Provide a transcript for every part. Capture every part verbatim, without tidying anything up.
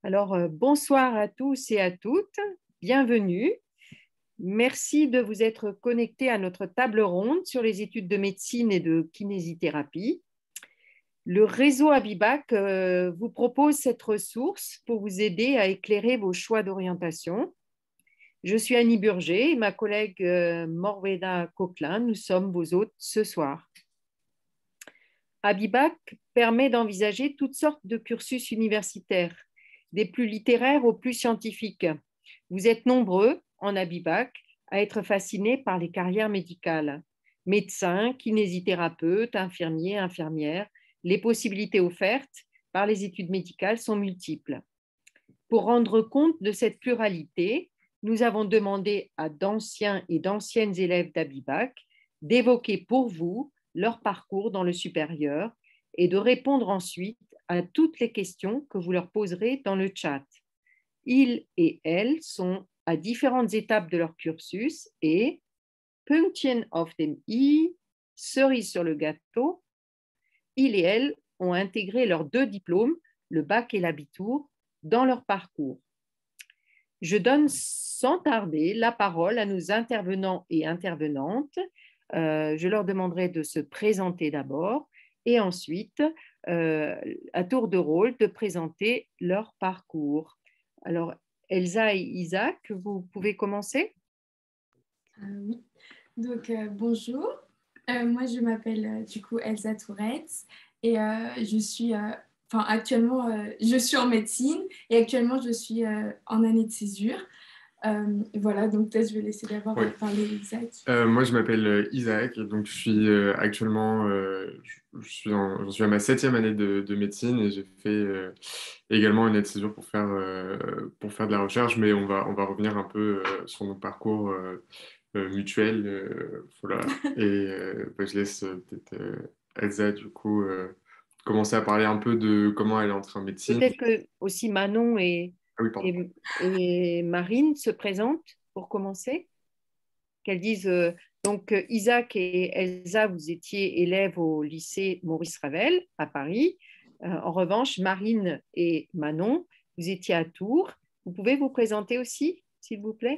Alors, euh, bonsoir à tous et à toutes, bienvenue. Merci de vous être connectés à notre table ronde sur les études de médecine et de kinésithérapie. Le réseau Abibac euh, vous propose cette ressource pour vous aider à éclairer vos choix d'orientation. Je suis Annie Burger et ma collègue euh, Morveda Coquelin, nous sommes vos hôtes ce soir. Abibac permet d'envisager toutes sortes de cursus universitaires, des plus littéraires aux plus scientifiques. Vous êtes nombreux en Abibac à être fascinés par les carrières médicales. Médecins, kinésithérapeutes, infirmiers, infirmières, les possibilités offertes par les études médicales sont multiples. Pour rendre compte de cette pluralité, nous avons demandé à d'anciens et d'anciennes élèves d'Abibac d'évoquer pour vous leur parcours dans le supérieur et de répondre ensuite à toutes les questions que vous leur poserez dans le chat. Ils et elles sont à différentes étapes de leur cursus et, Pünktchen auf dem i, cerise sur le gâteau, ils et elles ont intégré leurs deux diplômes, le bac et l'abitur, dans leur parcours. Je donne sans tarder la parole à nos intervenants et intervenantes. Euh, je leur demanderai de se présenter d'abord et ensuite, euh, à tour de rôle, de présenter leur parcours. Alors, Elsa et Isaac, vous pouvez commencer? Euh, oui, donc euh, bonjour. Euh, moi, je m'appelle euh, du coup Elsa Touretz et euh, je suis, enfin euh, actuellement, euh, je suis en médecine et actuellement, je suis euh, en année de césure. Euh, voilà, donc peut-être je vais laisser d'abord Oui. parler Isaac. Euh, moi, je m'appelle Isaac, donc je suis euh, actuellement, euh, je, je suis en, j'en suis à ma septième année de, de médecine et j'ai fait euh, également une année de césure pour faire, euh, pour faire de la recherche, mais on va, on va revenir un peu euh, sur nos parcours euh, euh, mutuels. Euh, voilà. Et euh, bah, je laisse euh, peut-être euh, Elsa, du coup, euh, commencer à parler un peu de comment elle est entrée en médecine. Peut-être que aussi Manon et, Ah oui, pardon. et, et Marine se présentent pour commencer. Qu'elles disent, euh, donc euh, Isaac et Elsa, vous étiez élèves au lycée Maurice Ravel à Paris. Euh, en revanche, Marine et Manon, vous étiez à Tours. Vous pouvez vous présenter aussi, s'il vous plaît?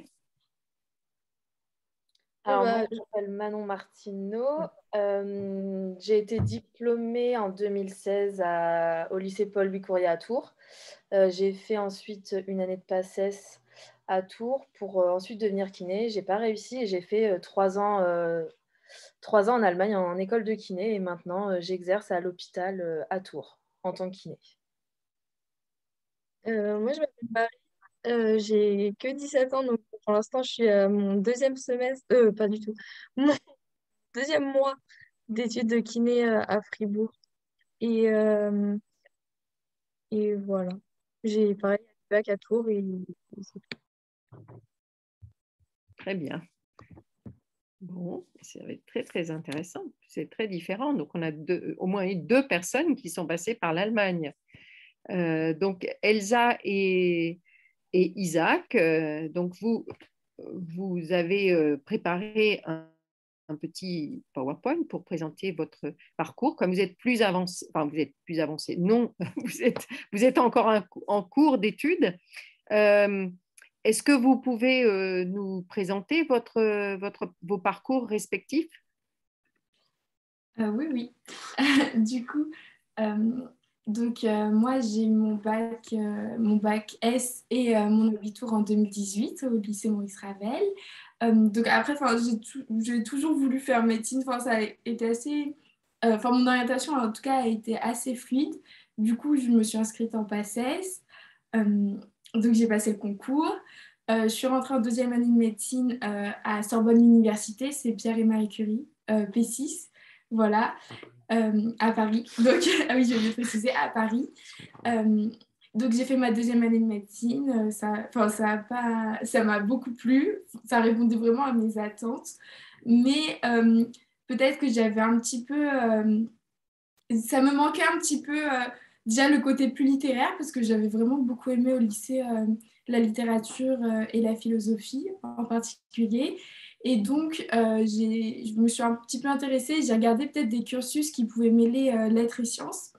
Alors, moi, je m'appelle Manon Martineau. Euh, j'ai été diplômée en deux mille seize à- au lycée Paul-Louis Courier à Tours. Euh, j'ai fait ensuite une année de PACES à Tours pour euh, ensuite devenir kiné. J'ai pas réussi et j'ai fait euh, trois ans, euh, trois ans en Allemagne en école de kiné et maintenant euh, j'exerce à l'hôpital euh, à Tours en tant que kiné. Euh, moi, je m'appelle Marie. Euh, j'ai que dix-sept ans, donc pour l'instant, je suis à mon deuxième semestre, euh, pas du tout, mon deuxième mois d'études de kiné euh, à Fribourg. Et, euh, et voilà. J'ai pareil un bac à Tours et, et c'est tout. Très bien. Bon, ça va être très, très intéressant. C'est très différent. Donc, on a deux, au moins deux personnes qui sont passées par l'Allemagne. Euh, donc, Elsa et, et Isaac, euh, donc vous, vous avez euh, préparé un, un petit PowerPoint pour présenter votre parcours. Comme vous êtes plus avancé, enfin, vous êtes plus avancé, non, vous êtes, vous êtes encore en, en cours d'études. Euh, Est-ce que vous pouvez euh, nous présenter votre, votre, vos parcours respectifs? Euh, oui, oui. Du coup, euh, donc euh, moi j'ai mon bac, euh, mon bac S et euh, mon abitur en deux mille dix-huit au lycée Maurice Ravel. Euh, donc après, j'ai, tout, j'ai toujours voulu faire médecine. Ça a été assez, enfin mon orientation en tout cas a été assez fluide. Du coup, je me suis inscrite en PACES. Euh, donc j'ai passé le concours. Euh, je suis rentrée en deuxième année de médecine euh, à Sorbonne Université, c'est Pierre et Marie Curie, euh, P six. Voilà, euh, à Paris. Donc, ah oui, je vais préciser, à Paris. Euh, donc, j'ai fait ma deuxième année de médecine. Ça, ça a pas, ça m'a beaucoup plu. Ça répondait vraiment à mes attentes. Mais euh, peut-être que j'avais un petit peu... Euh, ça me manquait un petit peu... Euh, déjà, le côté plus littéraire, parce que j'avais vraiment beaucoup aimé au lycée euh, la littérature euh, et la philosophie en particulier. Et donc, euh, j'ai, je me suis un petit peu intéressée, j'ai regardé peut-être des cursus qui pouvaient mêler euh, lettres et sciences.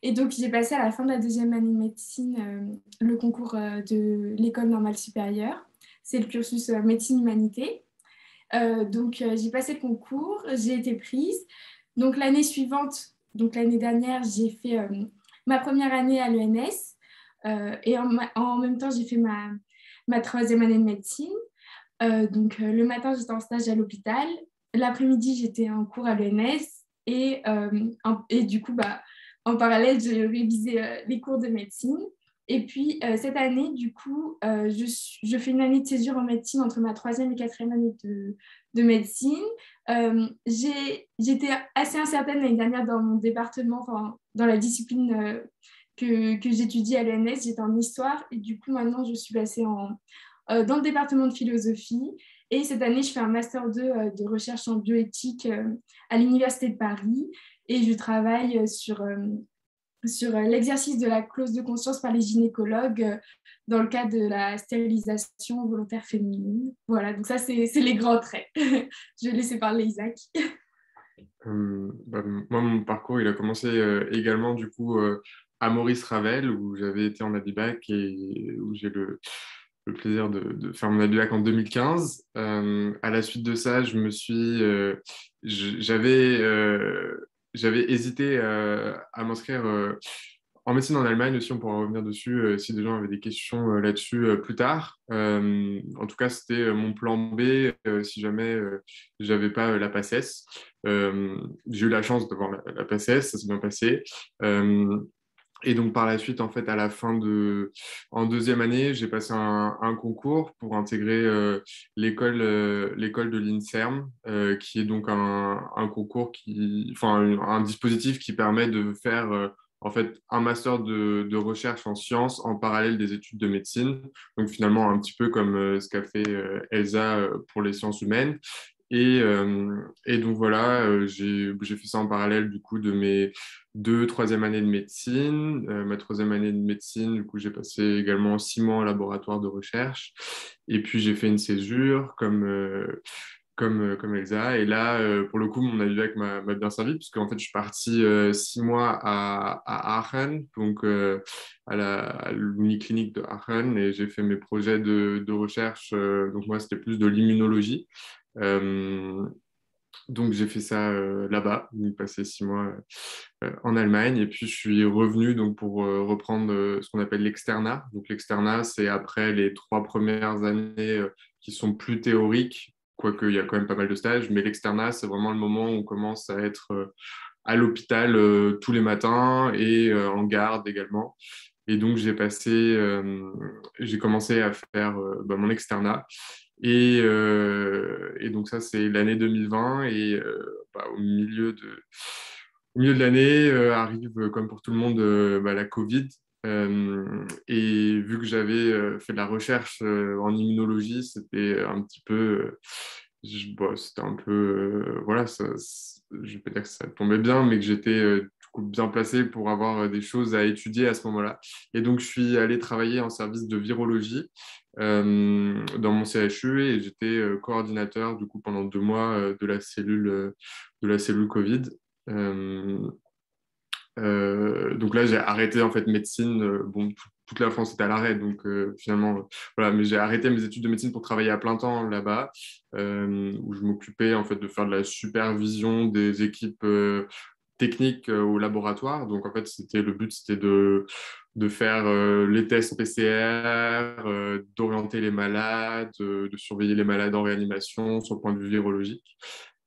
Et donc, j'ai passé à la fin de la deuxième année de médecine euh, le concours euh, de l'École normale supérieure. C'est le cursus euh, médecine-humanité. Euh, donc, euh, j'ai passé le concours, j'ai été prise. Donc, l'année suivante, donc l'année dernière, j'ai fait euh, ma première année à l'E N S. Euh, et en, en, même temps, j'ai fait ma, ma troisième année de médecine. Euh, donc, euh, le matin, j'étais en stage à l'hôpital. L'après-midi, j'étais en cours à l'E N S. Et, euh, en, et du coup, bah, en parallèle, j'ai révisé euh, les cours de médecine. Et puis, euh, cette année, du coup, euh, je, je fais une année de césure en médecine entre ma troisième et quatrième année de, de médecine. Euh, j'ai, j'étais assez incertaine l'année dernière dans mon département, enfin, dans la discipline euh, que, que j'étudie à l'E N S. J'étais en histoire et du coup, maintenant, je suis passée en, euh, dans le département de philosophie. Et cette année, je fais un master deux euh, de recherche en bioéthique euh, à l'Université de Paris. Et je travaille sur... Euh, sur l'exercice de la clause de conscience par les gynécologues dans le cadre de la stérilisation volontaire féminine. Voilà, donc ça, c'est, c'est les grands traits. Je vais laisser parler Isaac. Euh, bah, moi, mon parcours, il a commencé euh, également, du coup, euh, à Maurice Ravel, où j'avais été en Abibac et où j'ai le, le plaisir de, de faire mon Abibac en deux mille quinze. Euh, à la suite de ça, je me suis... euh, je- j'avais... euh, j'avais hésité euh, à m'inscrire euh, en médecine en Allemagne aussi, on pourra revenir dessus euh, si des gens avaient des questions euh, là-dessus euh, plus tard. Euh, en tout cas, c'était euh, mon plan B euh, si jamais euh, j'avais pas euh, la PACES. Euh, j'ai eu la chance d'avoir la, la PACES, ça s'est bien passé. Euh, et donc par la suite, en fait, à la fin de, en deuxième année, j'ai passé un, un concours pour intégrer euh, l'école, euh, l'école de l'INSERM, euh, qui est donc un, un concours qui, enfin, un, un dispositif qui permet de faire euh, en fait un master de, de recherche en sciences en parallèle des études de médecine. Donc finalement un petit peu comme euh, ce qu'a fait euh, Elsa euh, pour les sciences humaines. Et, euh, et donc voilà, euh, j'ai, j'ai fait ça en parallèle du coup de mes deux, troisième année de médecine. Euh, ma troisième année de médecine, du coup, j'ai passé également six mois en laboratoire de recherche. Et puis, j'ai fait une césure comme, euh, comme, euh, comme Elsa. Et là, euh, pour le coup, mon Abibac m'a m'a bien servi, puisque en fait, je suis parti euh, six mois à, à Aachen, donc euh, à la à l'uniclinique de Aachen, et j'ai fait mes projets de, de recherche. Euh, donc, moi, c'était plus de l'immunologie. Euh, donc j'ai fait ça euh, là-bas, donc passé six mois euh, en Allemagne, et puis je suis revenu donc pour euh, reprendre euh, ce qu'on appelle l'externat. Donc l'externat, c'est après les trois premières années euh, qui sont plus théoriques, quoique il y a quand même pas mal de stages, mais l'externat, c'est vraiment le moment où on commence à être euh, à l'hôpital euh, tous les matins et euh, en garde également. Et donc j'ai passé, euh, j'ai commencé à faire euh, bah, mon externat. Et, euh, et donc ça, c'est l'année deux mille vingt. Et euh, bah, au milieu de, au milieu de l'année euh, arrive, euh, comme pour tout le monde, euh, bah, la Covid. Euh, et vu que j'avais euh, fait de la recherche euh, en immunologie, c'était un petit peu, euh, je, bon, c'était un peu, euh, voilà, ça, je vais pas dire que ça tombait bien, mais que j'étais euh, du coup bien placé pour avoir euh, des choses à étudier à ce moment-là. Et donc, je suis allé travailler en service de virologie euh, dans mon C H U et j'étais euh, coordinateur du coup pendant deux mois euh, de la cellule euh, de la cellule Covid. Euh, euh, donc là, j'ai arrêté en fait médecine. Euh, bon, tout- toute la France était à l'arrêt, donc euh, finalement, euh, voilà. Mais j'ai arrêté mes études de médecine pour travailler à plein temps là-bas, euh, où je m'occupais en fait de faire de la supervision des équipes euh, techniques euh, au laboratoire. Donc en fait, c'était le but, c'était de de faire euh, les tests P C R, euh, d'orienter les malades, euh, de surveiller les malades en réanimation sur le point de vue virologique.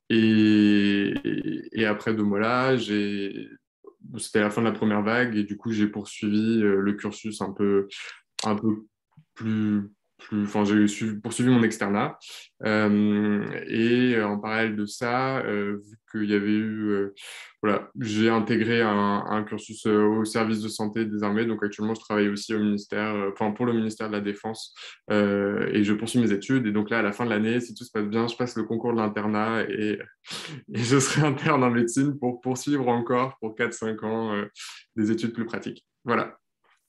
Et, et après deux mois-là, j'ai c'était la fin de la première vague et du coup j'ai poursuivi euh, le cursus un peu un peu plus plus enfin j'ai suivi- poursuivi mon externat. Euh, et euh, en parallèle de ça, euh, vu qu'il y avait eu euh, voilà, j'ai intégré un, un cursus euh, au service de santé des armées. Donc actuellement je travaille aussi au ministère euh, enfin pour le ministère de la Défense, euh, et je poursuis mes études. Et donc là à la fin de l'année, si tout se passe bien, je passe le concours de l'internat et et je serai interne en médecine pour poursuivre encore pour quatre cinq ans euh, des études plus pratiques. Voilà.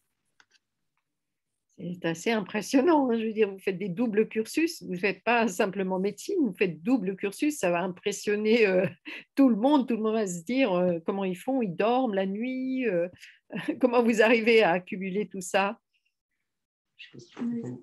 C'est assez impressionnant, hein. Je veux dire, vous faites des doubles cursus, vous ne faites pas simplement médecine, vous faites double cursus, ça va impressionner euh, tout le monde, tout le monde va se dire euh, comment ils font, ils dorment la nuit, euh, Comment vous arrivez à accumuler tout ça? Je sais pas si tu comprends.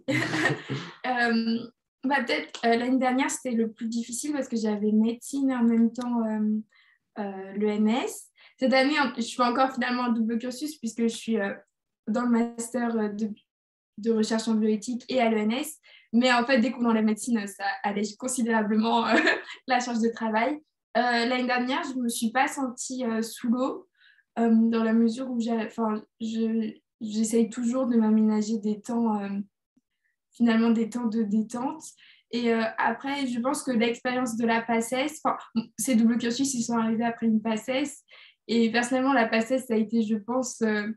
Euh, bah, peut-être euh, l'année dernière, c'était le plus difficile parce que j'avais médecine et en même temps euh, euh, l'E N S. Cette année, je suis encore finalement en double cursus puisque je suis euh, dans le master de, de recherche en bioéthique et à l'E N S. Mais en fait, dès qu'on enlève médecine, ça allège considérablement euh, la charge de travail. Euh, l'année dernière, je ne me suis pas sentie euh, sous l'eau euh, dans la mesure où j'ai, enfin, je, j'essaye toujours de m'aménager des temps, euh, finalement des temps de détente. Et euh, après, je pense que l'expérience de la PACES, enfin, ces doubles cursus, ils sont arrivés après une PACES. Et personnellement, la PACES, ça a été, je pense, euh,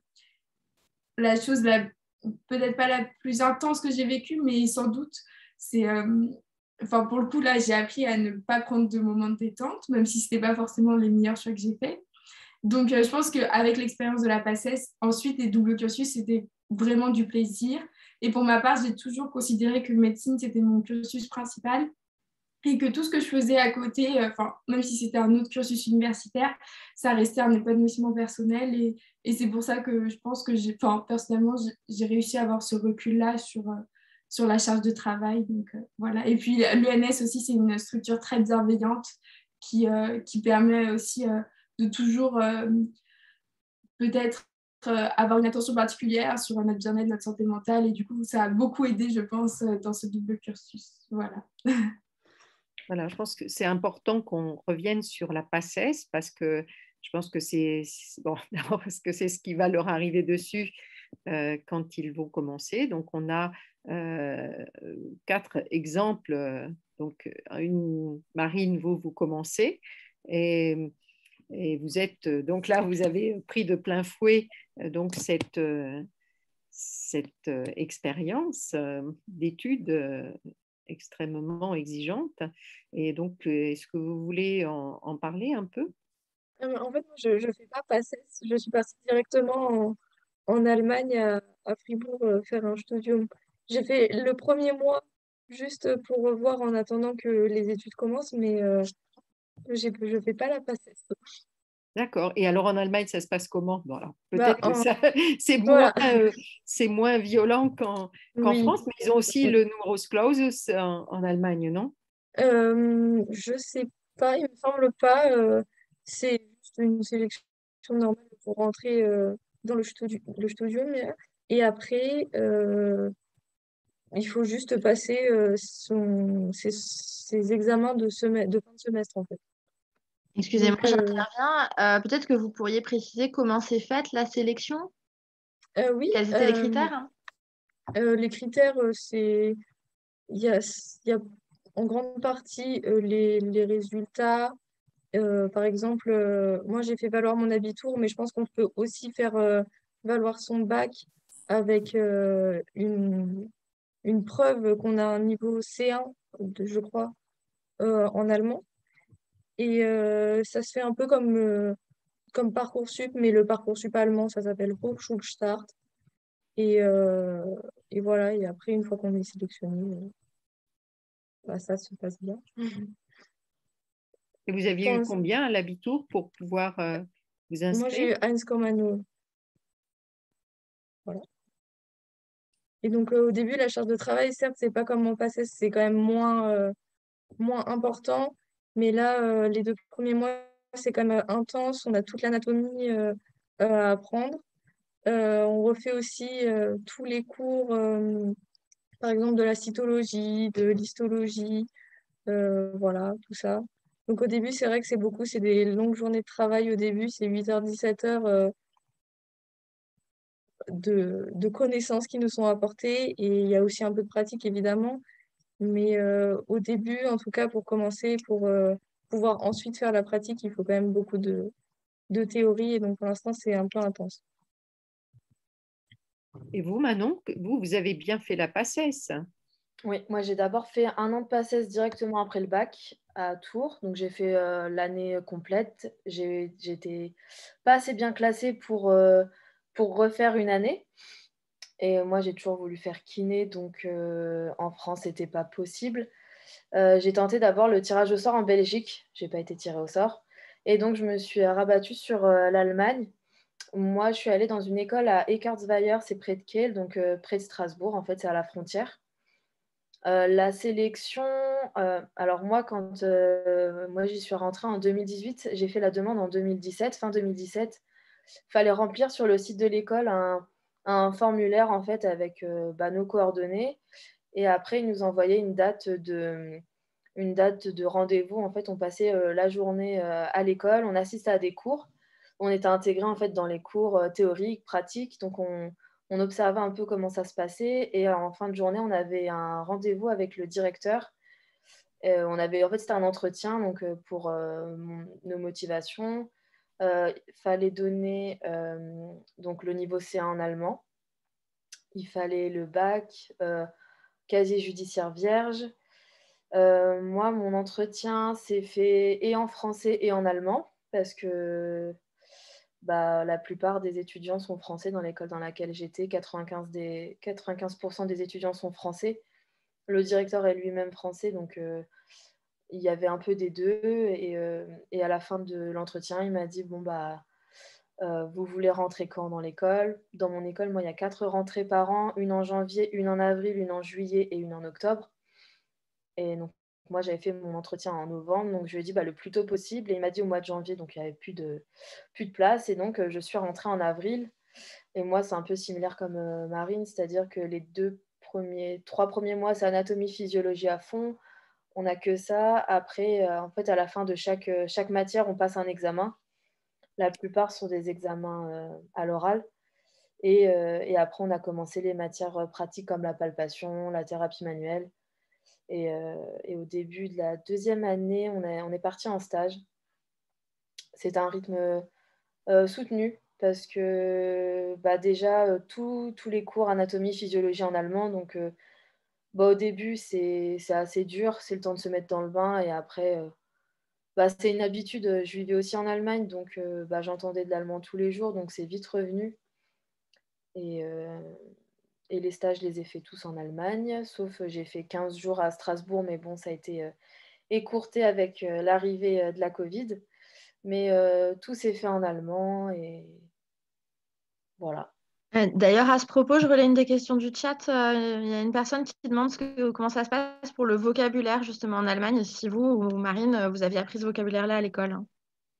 la chose la, peut-être pas la plus intense que j'ai vécue, mais sans doute, c'est... Euh, enfin, pour le coup, là, j'ai appris à ne pas prendre de moments de détente, même si ce n'était pas forcément les meilleurs choix que j'ai faits. Donc, euh, je pense qu'avec l'expérience de la PACES, ensuite, les doubles cursus, c'était vraiment du plaisir. Et pour ma part, j'ai toujours considéré que médecine, c'était mon cursus principal et que tout ce que je faisais à côté, euh, même si c'était un autre cursus universitaire, ça restait un épanouissement personnel. Et, et c'est pour ça que je pense que, j'ai, personnellement, j'ai réussi à avoir ce recul-là sur, euh, sur la charge de travail. Donc, euh, voilà. Et puis, l'E N S aussi, c'est une structure très bienveillante qui, euh, qui permet aussi euh, de toujours euh, peut-être euh, avoir une attention particulière sur notre bien-être, notre santé mentale. Et du coup, ça a beaucoup aidé, je pense, dans ce double cursus. Voilà. Voilà, je pense que c'est important qu'on revienne sur la PACES parce que je pense que c'est bon, d'abord parce que c'est ce qui va leur arriver dessus euh, quand ils vont commencer. Donc, on a euh, quatre exemples. Donc, une Marine, vous, vous commencez et, et vous êtes donc là, vous avez pris de plein fouet donc cette cette expérience d'études extrêmement exigeante. Et donc, est-ce que vous voulez en, en parler un peu? Euh, En fait, moi, je ne fais pas PACES. Je suis partie directement en, en Allemagne, à, à Fribourg, euh, faire un studium. J'ai fait le premier mois juste pour voir en attendant que les études commencent, mais euh, j'ai, je ne fais pas la PACES. D'accord. Et alors en Allemagne, ça se passe comment? Bon, alors Bah, peut-être que en- ça, c'est moins, voilà, euh, c'est moins violent qu'en qu'en oui. France, mais ils ont aussi le Numerus Clausus en, en Allemagne, non? Euh, je sais pas, il me semble pas. Euh, c'est juste une sélection normale pour rentrer euh, dans le, studi- le studium. Là. Et après, euh, il faut juste passer euh, son, ses, ses examens de, semestre, de fin de semestre, en fait. Excusez-moi, Donc, euh, j'interviens. Euh, peut-être que vous pourriez préciser comment s'est faite la sélection? euh, oui, Quels étaient les euh, critères? euh, les critères, euh, c'est, il y a, il y a en grande partie euh, les, les résultats. Euh, par exemple, euh, moi j'ai fait valoir mon abitur, mais je pense qu'on peut aussi faire euh, valoir son bac avec euh, une, une preuve qu'on a un niveau C un, de- je crois, euh, en allemand. Et euh, ça se fait un peu comme, euh, comme Parcoursup, mais le Parcoursup allemand, ça s'appelle Hochschulstart. Et, euh, et voilà, et après, une fois qu'on est sélectionné, euh, bah, ça se passe bien. Et vous aviez eu Enfin, combien à l'Abitur pour pouvoir euh, vous moi j'ai inscrire? eu eins Komma null. Voilà. Et donc, euh, au début, la charge de travail, certes, c'est pas comme mon passé, c'est quand même moins, euh, moins important. Mais là, euh, les deux premiers mois, c'est quand même intense. On a toute l'anatomie euh, euh, à apprendre. Euh, on refait aussi euh, tous les cours, euh, par exemple, de la cytologie, de l'histologie, euh, voilà, tout ça. Donc, au début, c'est vrai que c'est beaucoup, c'est des longues journées de travail. Au début, c'est huit heures dix-sept heures euh, de, de connaissances qui nous sont apportées. Et il y a aussi un peu de pratique, évidemment. Mais euh, au début, en tout cas, pour commencer, pour euh, pouvoir ensuite faire la pratique, il faut quand même beaucoup de, de théorie. Et donc, pour l'instant, c'est un peu intense. Et vous, Manon, vous, vous avez bien fait la PACES. Oui, moi j'ai d'abord fait un an de PACES directement après le bac à Tours. Donc j'ai fait euh, l'année complète. J'ai j'étais pas assez bien classée pour, euh, pour refaire une année. Et moi j'ai toujours voulu faire kiné, donc euh, en France c'était pas possible. Euh, j'ai tenté d'abord le tirage au sort en Belgique. J'ai pas été tirée au sort. Et donc je me suis rabattue sur euh, l'Allemagne. moi, je suis allée dans une école à Eckartsweijer, c'est près de Kiel, donc euh, près de Strasbourg, en fait, c'est à la frontière. Euh, la sélection, euh, alors moi, quand euh, moi j'y suis rentrée en deux mille dix-huit, j'ai fait la demande en deux mille dix-sept, fin deux mille dix-sept. Il fallait remplir sur le site de l'école un, un formulaire en fait avec euh, bah, nos coordonnées. Et après, ils nous envoyaient une date de, une date de rendez-vous. En fait, on passait euh, la journée euh, à l'école, on assistait à des cours. On était intégrés en fait dans les cours euh, théoriques, pratiques. Donc, on, on observait un peu comment ça se passait. Et en fin de journée, on avait un rendez-vous avec le directeur. Euh, on avait, en fait, c'était un entretien donc, euh, pour euh, mon- nos motivations. Euh, Il fallait donner euh, donc, le niveau C un en allemand. Il fallait le bac, euh, casier judiciaire vierge. Euh, moi, mon entretien s'est fait et en français et en allemand parce que bah, la plupart des étudiants sont français dans l'école dans laquelle j'étais. quatre-vingt-quinze, des, quatre-vingt-quinze pour cent des étudiants sont français. Le directeur est lui-même français, donc euh, il y avait un peu des deux. Et, euh, et à la fin de l'entretien, il m'a dit, bon, bah, euh, vous voulez rentrer quand dans l'école? Dans mon école, moi, il y a quatre rentrées par an, une en janvier, une en avril, une en juillet et une en octobre. Et donc, moi, j'avais fait mon entretien en novembre, donc je lui ai dit bah, le plus tôt possible. Et il m'a dit au mois de janvier, donc il n'y avait plus de, plus de place. Et donc, euh, je suis rentrée en avril. Et moi, c'est un peu similaire comme euh, Marine, c'est-à-dire que les deux premiers, trois premiers mois, c'est anatomie, physiologie à fond. On n'a que ça. Après, euh, en fait, à la fin de chaque, euh, chaque matière, on passe un examen. La plupart sont des examens euh, à l'oral. Et, euh, et après, on a commencé les matières euh, pratiques comme la palpation, la thérapie manuelle. Et, euh, et au début de la deuxième année, on, est on est parti en stage. C'est un rythme euh, soutenu parce que bah, déjà, euh, tout- tous les cours anatomie, physiologie en allemand. Donc, euh, bah, au début, c'est c'est assez dur. C'est le temps de se mettre dans le bain. Et après, euh, bah, c'est une habitude. Je vivais aussi en Allemagne. Donc, euh, bah, j'entendais de l'allemand tous les jours. Donc, c'est vite revenu. Et, euh, et les stages, je les ai fait tous en Allemagne. Sauf, euh, j'ai fait quinze jours à Strasbourg. Mais bon, ça a été euh, écourté avec euh, l'arrivée euh, de la Covid. Mais euh, tout s'est fait en allemand et voilà. Euh, D'ailleurs, à ce propos, je relais une des questions du chat. Euh, Il y a une personne qui demande ce que- comment ça se passe pour le vocabulaire, justement, en Allemagne. Si vous ou Marine, euh, vous aviez appris ce vocabulaire-là à l'école, hein.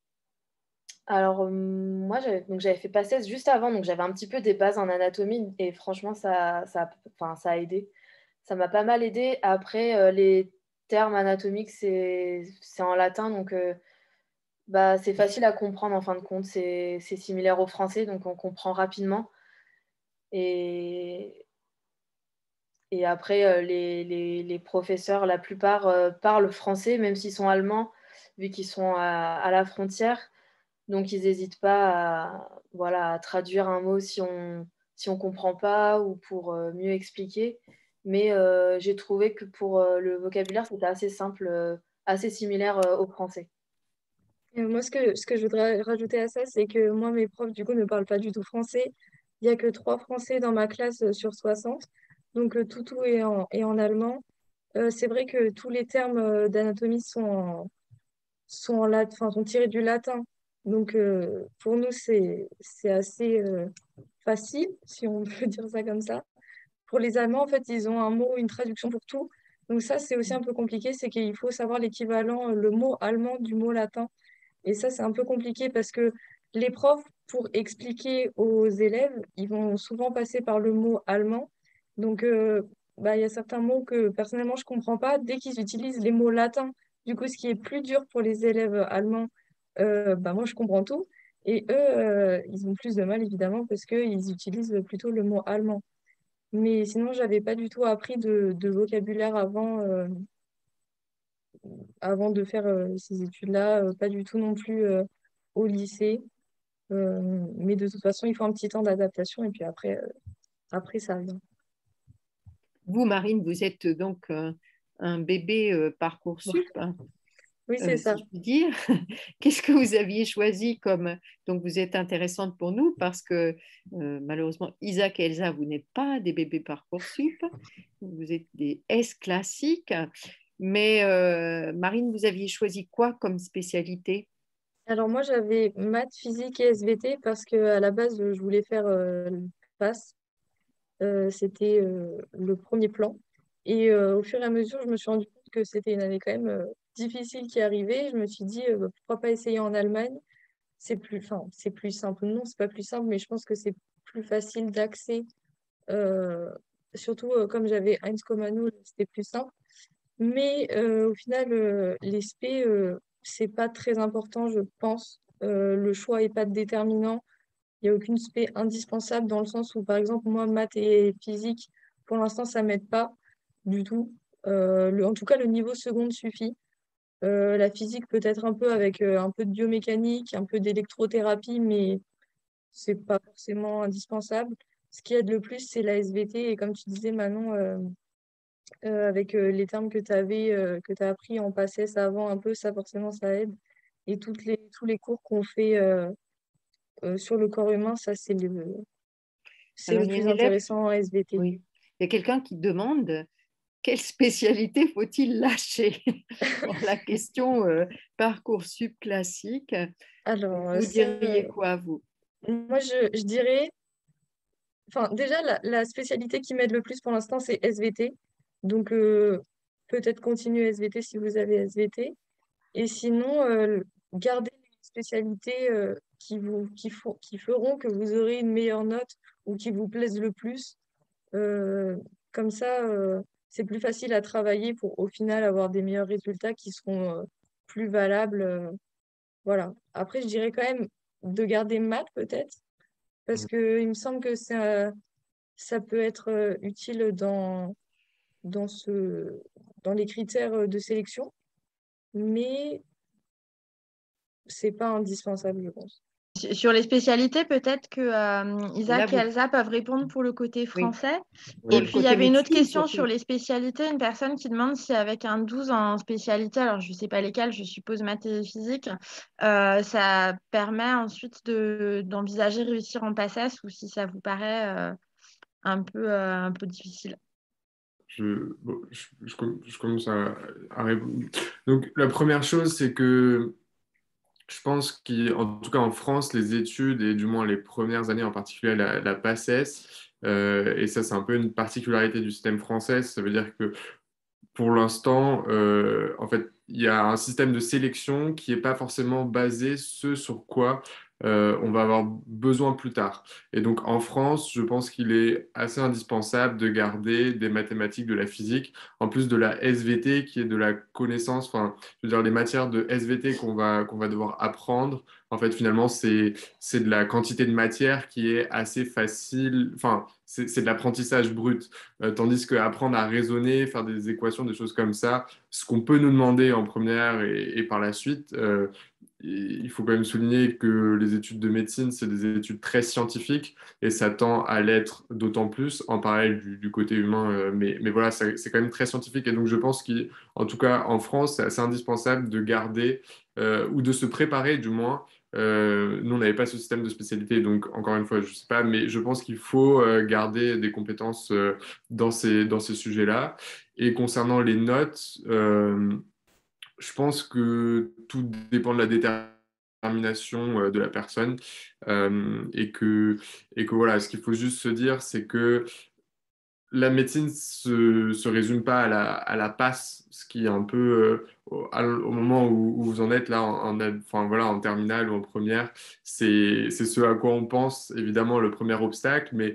Alors, euh, moi, j'avais donc j'avais fait PACES juste avant, donc j'avais un petit peu des bases en anatomie et franchement, ça, ça, a- enfin, ça a aidé. Ça m'a pas mal aidé. Après, euh, les termes anatomiques, c'est c'est en latin, donc euh, bah, c'est facile à comprendre en fin de compte. C'est c'est similaire au français, donc on comprend rapidement. Et, et après, euh, les, les- les professeurs, la plupart euh, parlent français, même s'ils sont allemands, vu qu'ils sont à, à la frontière. Donc, ils n'hésitent pas à, voilà, à traduire un mot si on si on comprend pas ou pour euh, mieux expliquer. Mais euh, j'ai trouvé que pour euh, le vocabulaire, c'était assez simple, euh, assez similaire euh, au français. Et moi, ce que, ce que je voudrais rajouter à ça, c'est que moi, mes profs, du coup, ne parlent pas du tout français. Il n'y a que trois Français dans ma classe euh, sur soixante. Donc, euh, tout, tout est en, est en allemand. Euh, c'est vrai que tous les termes euh, d'anatomie sont en, sont en lat- enfin, sont tirés du latin. Donc, euh, pour nous, c'est, c'est assez euh, facile, si on peut dire ça comme ça. Pour les Allemands, en fait, ils ont un mot, une traduction pour tout. Donc, ça, c'est aussi un peu compliqué. C'est qu'il faut savoir l'équivalent, euh, le mot allemand du mot latin. Et ça, c'est un peu compliqué parce que les profs, pour expliquer aux élèves, ils vont souvent passer par le mot allemand. Donc, euh, bah, il y a certains mots que personnellement, je comprends pas dès qu'ils utilisent les mots latins. Du coup, ce qui est plus dur pour les élèves allemands, euh, bah, moi, je comprends tout. Et eux, euh, ils ont plus de mal, évidemment, parce qu'ils utilisent plutôt le mot allemand. Mais sinon, j'avais pas du tout appris de, de vocabulaire avant, euh, avant de faire euh, ces études-là, euh, pas du tout non plus euh, au lycée. Euh, mais de toute façon, il faut un petit temps d'adaptation et puis après, euh, après ça vient. Vous, Marine, vous êtes donc euh, un bébé euh, Ouais. Parcoursup, hein, Oui, c'est euh, ça. si je puis dire. Qu'est-ce que vous aviez choisi comme... Donc, vous êtes intéressante pour nous parce que euh, malheureusement, Isaac et Elsa, vous n'êtes pas des bébés Parcoursup. Vous êtes des S classiques. Mais euh, Marine, vous aviez choisi quoi comme spécialité? Alors moi, j'avais maths, physique et S V T parce que à la base, je voulais faire euh, le pass. Euh, c'était euh, le premier plan. Et euh, au fur et à mesure, je me suis rendu compte que c'était une année quand même euh, difficile qui arrivait. Je me suis dit, euh, bah, pourquoi pas essayer en Allemagne? C'est plus, enfin, c'est plus simple. Non, c'est pas plus simple, mais je pense que c'est plus facile d'accès. Euh, surtout euh, comme j'avais Heinz Kommano, c'était plus simple. Mais euh, au final, euh, les spé, euh, c'est pas très important, je pense. Euh, le choix est pas déterminant. Il n'y a aucune spé indispensable dans le sens où, par exemple, moi, maths et physique, pour l'instant, ça m'aide pas du tout. Euh, le- en tout cas, le niveau seconde suffit. Euh, la physique, peut-être un peu avec euh, un peu de biomécanique, un peu d'électrothérapie, mais c'est pas forcément indispensable. Ce qui aide le plus, c'est la S V T. Et comme tu disais, Manon, euh, euh, avec euh, les termes que tu avais, euh, que tu as appris en PACES avant un peu, ça forcément, ça aide. Et toutes les, tous les cours qu'on fait euh, euh, sur le corps humain, ça, c'est le, c'est Alors, le il y a plus une élève, intéressant en S V T. oui. Il y a quelqu'un qui demande quelle spécialité faut-il lâcher pour la question euh, Parcoursup classique. Alors, euh, Vous ça, diriez quoi, vous? moi, je, je dirais, enfin, déjà, la, la spécialité qui m'aide le plus pour l'instant, c'est S V T. Donc, euh, peut-être continuer S V T si vous avez S V T. Et sinon, euh, gardez les spécialités euh, qui vous, qui font, qui feront que vous aurez une meilleure note ou qui vous plaisent le plus. Euh, Comme ça, euh, c'est plus facile à travailler pour au final avoir des meilleurs résultats qui seront euh, plus valables. euh, voilà. Après, je dirais quand même de garder maths peut-être, parce que il me semble que ça, ça peut être euh, utile dans, dans ce, dans les critères euh, de sélection, mais c'est pas indispensable, je pense. Sur sur les spécialités, peut-être que euh, Là, Isaac et vous, Elsa peuvent répondre pour le côté oui, français. pour Et le Oui. puis, il y côté avait une autre médecine question sur surtout. les spécialités. Une personne qui demande si avec un douze en spécialité, alors je ne sais pas lesquelles, je suppose maths et physique, euh, ça permet ensuite de, d'envisager réussir en PACES ou si ça vous paraît euh, un peu, euh, un peu difficile. Je, bon, je, je com- je commence à, à répondre. Donc, la première chose, c'est que je pense qu'en tout cas en France, les études, et du moins les premières années en particulier la, la PACES, euh, et ça c'est un peu une particularité du système français, ça veut dire que pour l'instant, euh, en fait, il y a un système de sélection qui n'est pas forcément basé ce sur quoi euh, on va avoir besoin plus tard. Et donc, en France, je pense qu'il est assez indispensable de garder des mathématiques, de la physique, en plus de la S V T qui est de la connaissance, enfin, je veux dire, les matières de S V T qu'on va, qu'on va devoir apprendre. En fait, finalement, c'est, c'est de la quantité de matière qui est assez facile, enfin, c'est c'est de l'apprentissage brut. Euh, tandis qu'apprendre à raisonner, faire des équations, des choses comme ça, ce qu'on peut nous demander en première et, et par la suite, euh, il faut quand même souligner que les études de médecine, c'est des études très scientifiques et ça tend à l'être d'autant plus en parallèle du, du côté humain. euh, mais, mais voilà, ça- c'est quand même très scientifique et donc je pense qu'en tout cas en France, c'est assez indispensable de garder euh, ou de se préparer du moins. Euh, nous, on n'avait pas ce système de spécialité, donc encore une fois, je ne sais pas, mais je pense qu'il faut euh, garder des compétences euh, dans ces, dans ces sujets-là. Et concernant les notes, euh, je pense que tout dépend de la détermination euh, de la personne euh, et que, et que voilà, ce qu'il faut juste se dire, c'est que la médecine se, se résume pas à la, à la passe, ce qui est un peu euh, au, à- au moment où, où vous en êtes là, en, en, enfin, voilà, en terminale ou en première, c'est, c'est ce à quoi on pense, évidemment, le premier obstacle, mais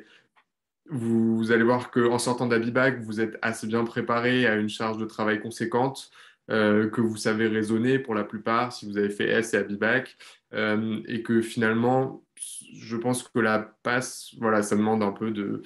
vous, vous allez voir qu'en sortant d'Abibac, vous êtes assez bien préparé à une charge de travail conséquente, euh, que vous savez raisonner pour la plupart si vous avez fait S et Abibac, euh, et que finalement, je pense que la passe, voilà, ça demande un peu de,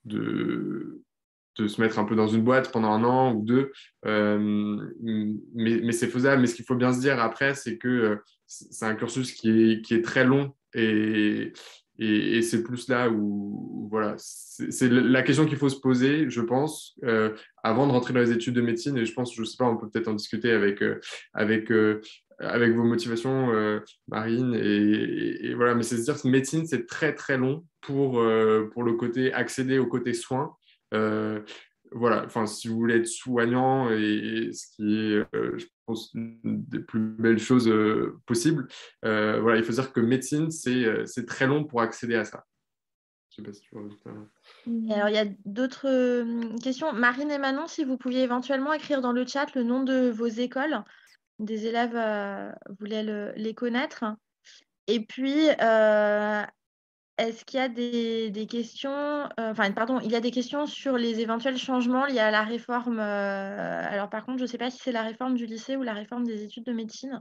de, de se mettre un peu dans une boîte pendant un an ou deux, euh, mais, mais c'est faisable. Mais ce qu'il faut bien se dire après, c'est que euh, c'est un cursus qui est, qui est très long et, et, et c'est plus là où, où voilà, c'est c'est la question qu'il faut se poser, je pense, euh, avant de rentrer dans les études de médecine. Et je pense, je sais pas, on peut peut-être en discuter avec, euh, avec, euh, avec vos motivations, euh, Marine. Et, et- et voilà, mais c'est se dire que médecine, c'est très très long pour, euh, pour le côté accéder au côté soins. Euh, voilà, enfin, si vous voulez être soignant, et, et ce qui est, euh, je pense, une des plus belles choses euh, possibles, euh, voilà, il faut dire que médecine, c'est euh, c'est très long pour accéder à ça. Je sais pas si tu vois. Et alors, il y a d'autres euh, questions. Marine et Manon, si vous pouviez éventuellement écrire dans le chat le nom de vos écoles, des élèves euh, voulaient le- les connaître. Et puis, euh, est-ce qu'il y a des, des questions, euh, enfin, pardon, il y a des questions sur les éventuels changements liés à la réforme. euh, alors, par contre, je ne sais pas si c'est la réforme du lycée ou la réforme des études de médecine.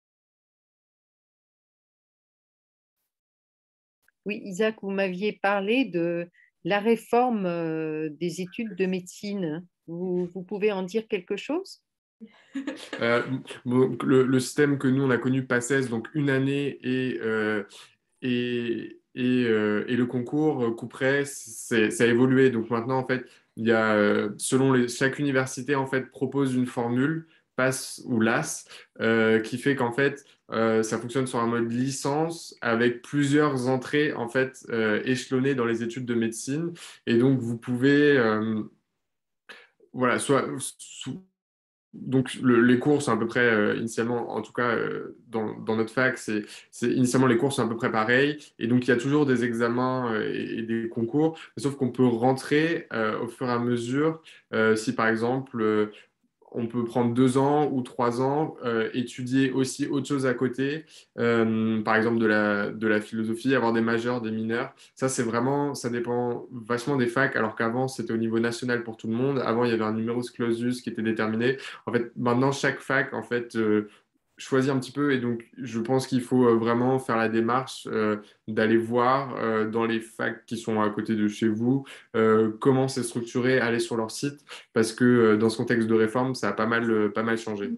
Oui, Isaac, vous m'aviez parlé de la réforme euh, des études de médecine. Vous, vous pouvez en dire quelque chose? Euh, bon, le, le système que nous, on a connu, PACES, donc une année et, euh, et, et, euh, et le concours euh, couperait, c'est- ça a évolué. Donc maintenant, en fait, il y a, euh, selon les, chaque université, en fait, propose une formule, PASS ou LAS, euh, qui fait qu'en fait, euh, ça fonctionne sur un mode licence avec plusieurs entrées, en fait, euh, échelonnées dans les études de médecine. Et donc, vous pouvez... euh, voilà, soit, sous- donc le- les cours sont à peu près, euh, initialement, en tout cas euh, dans, dans notre fac, c'est, c'est initialement les cours sont à peu près pareils. Et donc il y a toujours des examens euh, et, et des concours, sauf qu'on peut rentrer euh, au fur et à mesure. Euh, si par exemple euh, on peut prendre deux ans ou trois ans, euh, étudier aussi autre chose à côté, euh, par exemple de la, de la philosophie, avoir des majeurs, des mineurs. Ça, c'est vraiment, ça dépend vachement des facs, alors qu'avant, c'était au niveau national pour tout le monde. Avant, il y avait un numerus clausus qui était déterminé. En fait, maintenant, chaque fac, en fait, euh, choisit un petit peu, et donc je pense qu'il faut euh, vraiment faire la démarche euh, d'aller voir euh, dans les facs qui sont à côté de chez vous euh, comment c'est structuré, aller sur leur site, parce que euh, dans ce contexte de réforme, ça a pas mal, euh, pas mal changé.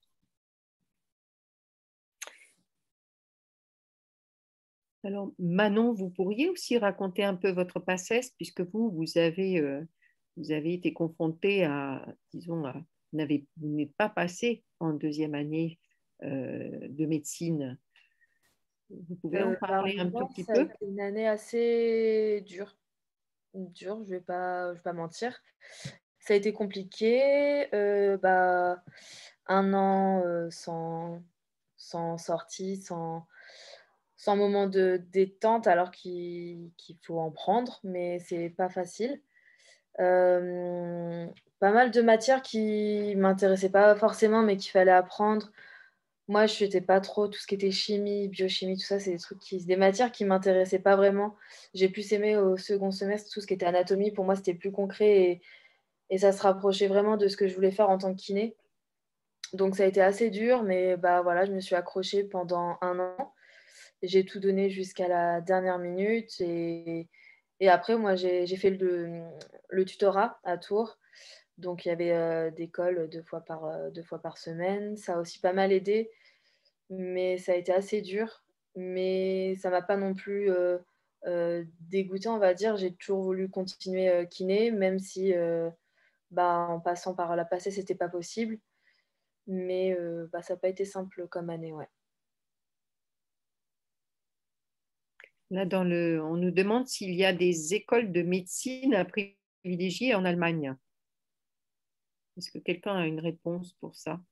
Alors, Manon, vous pourriez aussi raconter un peu votre PACES, puisque vous, vous avez, euh, vous avez été confronté à, disons, à- vous n'avez- vous n'êtes pas passé en deuxième année euh, de médecine. Vous pouvez en Euh, bah, parler un tout moi, petit ça a peu? été une année assez dure. Dure, je vais pas, je vais pas mentir. Ça a été compliqué. Euh, bah, un an euh, sans, sans sortie, sans, sans moment de détente, alors qu'il qu'il faut en prendre, mais c'est pas facile. Euh, Pas mal de matières qui m'intéressaient pas forcément, mais qu'il fallait apprendre. Moi, je n'étais pas trop tout ce qui était chimie, biochimie, tout ça, c'est des trucs qui, des matières qui m'intéressaient pas vraiment. J'ai plus aimé au second semestre tout ce qui était anatomie. Pour moi, c'était plus concret et, et ça se rapprochait vraiment de ce que je voulais faire en tant que kiné. Donc, ça a été assez dur, mais bah voilà, je me suis accrochée pendant un an. J'ai tout donné jusqu'à la dernière minute et, et après, moi, j'ai j'ai fait le, le tutorat à Tours. Donc, il y avait euh, des cols deux fois par, euh, deux fois par semaine. Ça a aussi pas mal aidé, mais ça a été assez dur. Mais ça m'a pas non plus euh, euh, dégoûté, on va dire. J'ai toujours voulu continuer euh, kiné, même si euh, bah, en passant par la passée, c'était pas possible. Mais euh, bah, ça n'a pas été simple comme année, ouais. Là, dans le, on nous demande s'il y a des écoles de médecine à privilégier en Allemagne. Est-ce que quelqu'un a une réponse pour ça?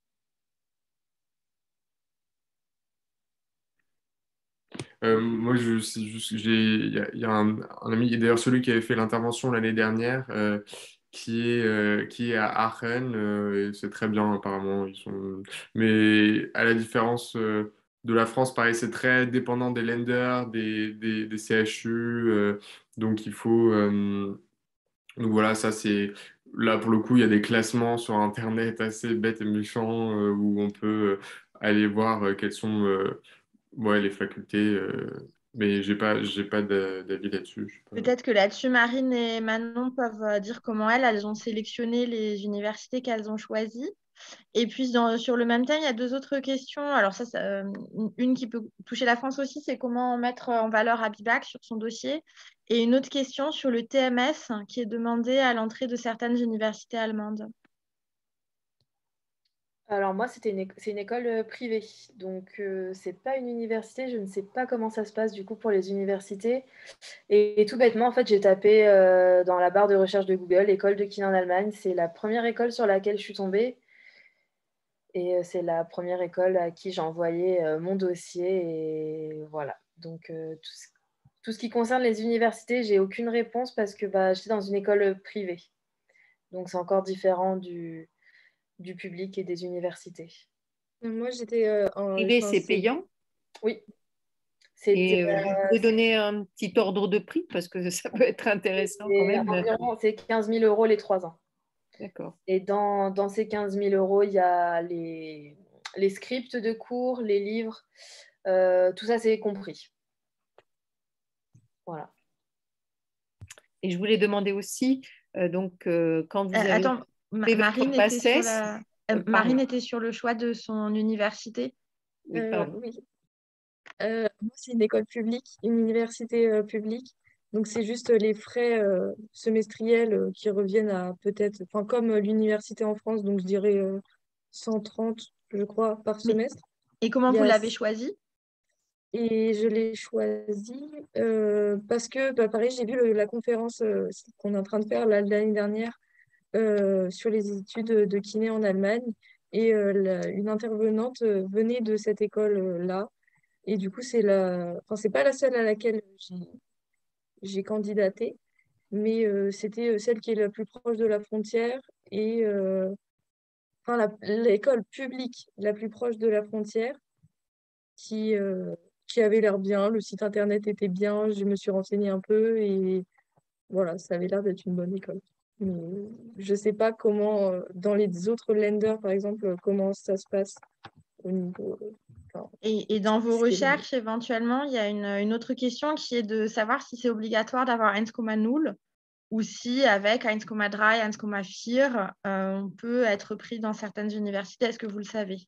Euh, moi, je sais juste, j'ai, il y a, il y a un, un ami, et d'ailleurs celui qui avait fait l'intervention l'année dernière, euh, qui est, euh, qui est à Aachen, euh, et c'est très bien apparemment. Ils sont... Mais à la différence euh, de la France, pareil, c'est très dépendant des lenders, des, des, des C H U, euh, donc il faut... euh, donc voilà, ça c'est... Là, pour le coup, il y a des classements sur Internet assez bêtes et méchants euh, où on peut euh, aller voir euh, quels sont... euh, ouais, les facultés, euh, mais j'ai pas, j'ai pas d'a- d'avis là-dessus. Je sais pas. Peut-être que là-dessus, Marine et Manon peuvent euh, dire comment elles, elles ont sélectionné les universités qu'elles ont choisies. Et puis, dans- sur le même thème, il y a deux autres questions. Alors, ça, ça, euh, une qui peut toucher la France aussi, c'est comment mettre en valeur Abibac sur son dossier. Et une autre question sur le T M S qui est demandé à l'entrée de certaines universités allemandes. Alors moi, c'était une, éc- c'est une école euh, privée, donc euh, c'est pas une université. Je ne sais pas comment ça se passe du coup pour les universités. Et, et tout bêtement, en fait, j'ai tapé euh, dans la barre de recherche de Google école de kiné en Allemagne. C'est la première école sur laquelle je suis tombée et euh, c'est la première école à qui j'ai envoyé euh, mon dossier et voilà. Donc euh, tout ce, tout ce qui concerne les universités, j'ai aucune réponse parce que bah, j'étais dans une école privée. Donc c'est encore différent du, du public et des universités. Moi, j'étais euh, en... Privé, Enfin, c'est c'est... payant. Oui. C'était Et euh, vous euh, pouvez donner un petit ordre de prix parce que ça peut être intéressant quand c'est même. de- environ c'est quinze mille euros les trois ans. D'accord. Et dans, dans ces quinze mille euros, il y a les, les scripts de cours, les livres, euh, tout ça c'est compris. Voilà. Et je voulais demander aussi, euh, donc, euh, quand Euh, vous avez attends, Ma- fait votre Marine était sur PACES, la... euh, euh, pardon, Marine était sur le choix de son université. oui, Euh, pardon. oui. Euh, moi, c'est une école publique, une université euh, publique. Donc, c'est juste les frais euh, semestriels euh, qui reviennent à peut-être, enfin, comme euh, l'université en France, donc je dirais euh, cent trente, je crois, par Mais... semestre. Et comment Il y vous a... l'avez choisi? Et je l'ai choisi euh, parce que, bah, pareil, j'ai vu le- la conférence euh, qu'on est en train de faire là, l'année dernière euh, sur les études de kiné en Allemagne. Et euh, la- une intervenante euh, venait de cette école-là. Et du coup, c'est la... enfin, c'est pas la seule à laquelle j'ai j'ai candidaté, mais euh, c'était euh, celle qui est la plus proche de la frontière et euh, enfin, la- l'école publique la plus proche de la frontière qui, euh, qui avait l'air bien. Le site internet était bien, je me suis renseignée un peu et voilà, ça avait l'air d'être une bonne école. Mais je sais pas comment, euh, dans les autres lenders, par exemple, euh, comment ça se passe au niveau. euh, enfin, Et, et dans vos ce qui est- recherches, éventuellement, il y a une, une autre question qui est de savoir si c'est obligatoire d'avoir eins Komma null ou si avec eins Komma trois, eins Komma quatre, euh, on peut être pris dans certaines universités. Est-ce que vous le savez?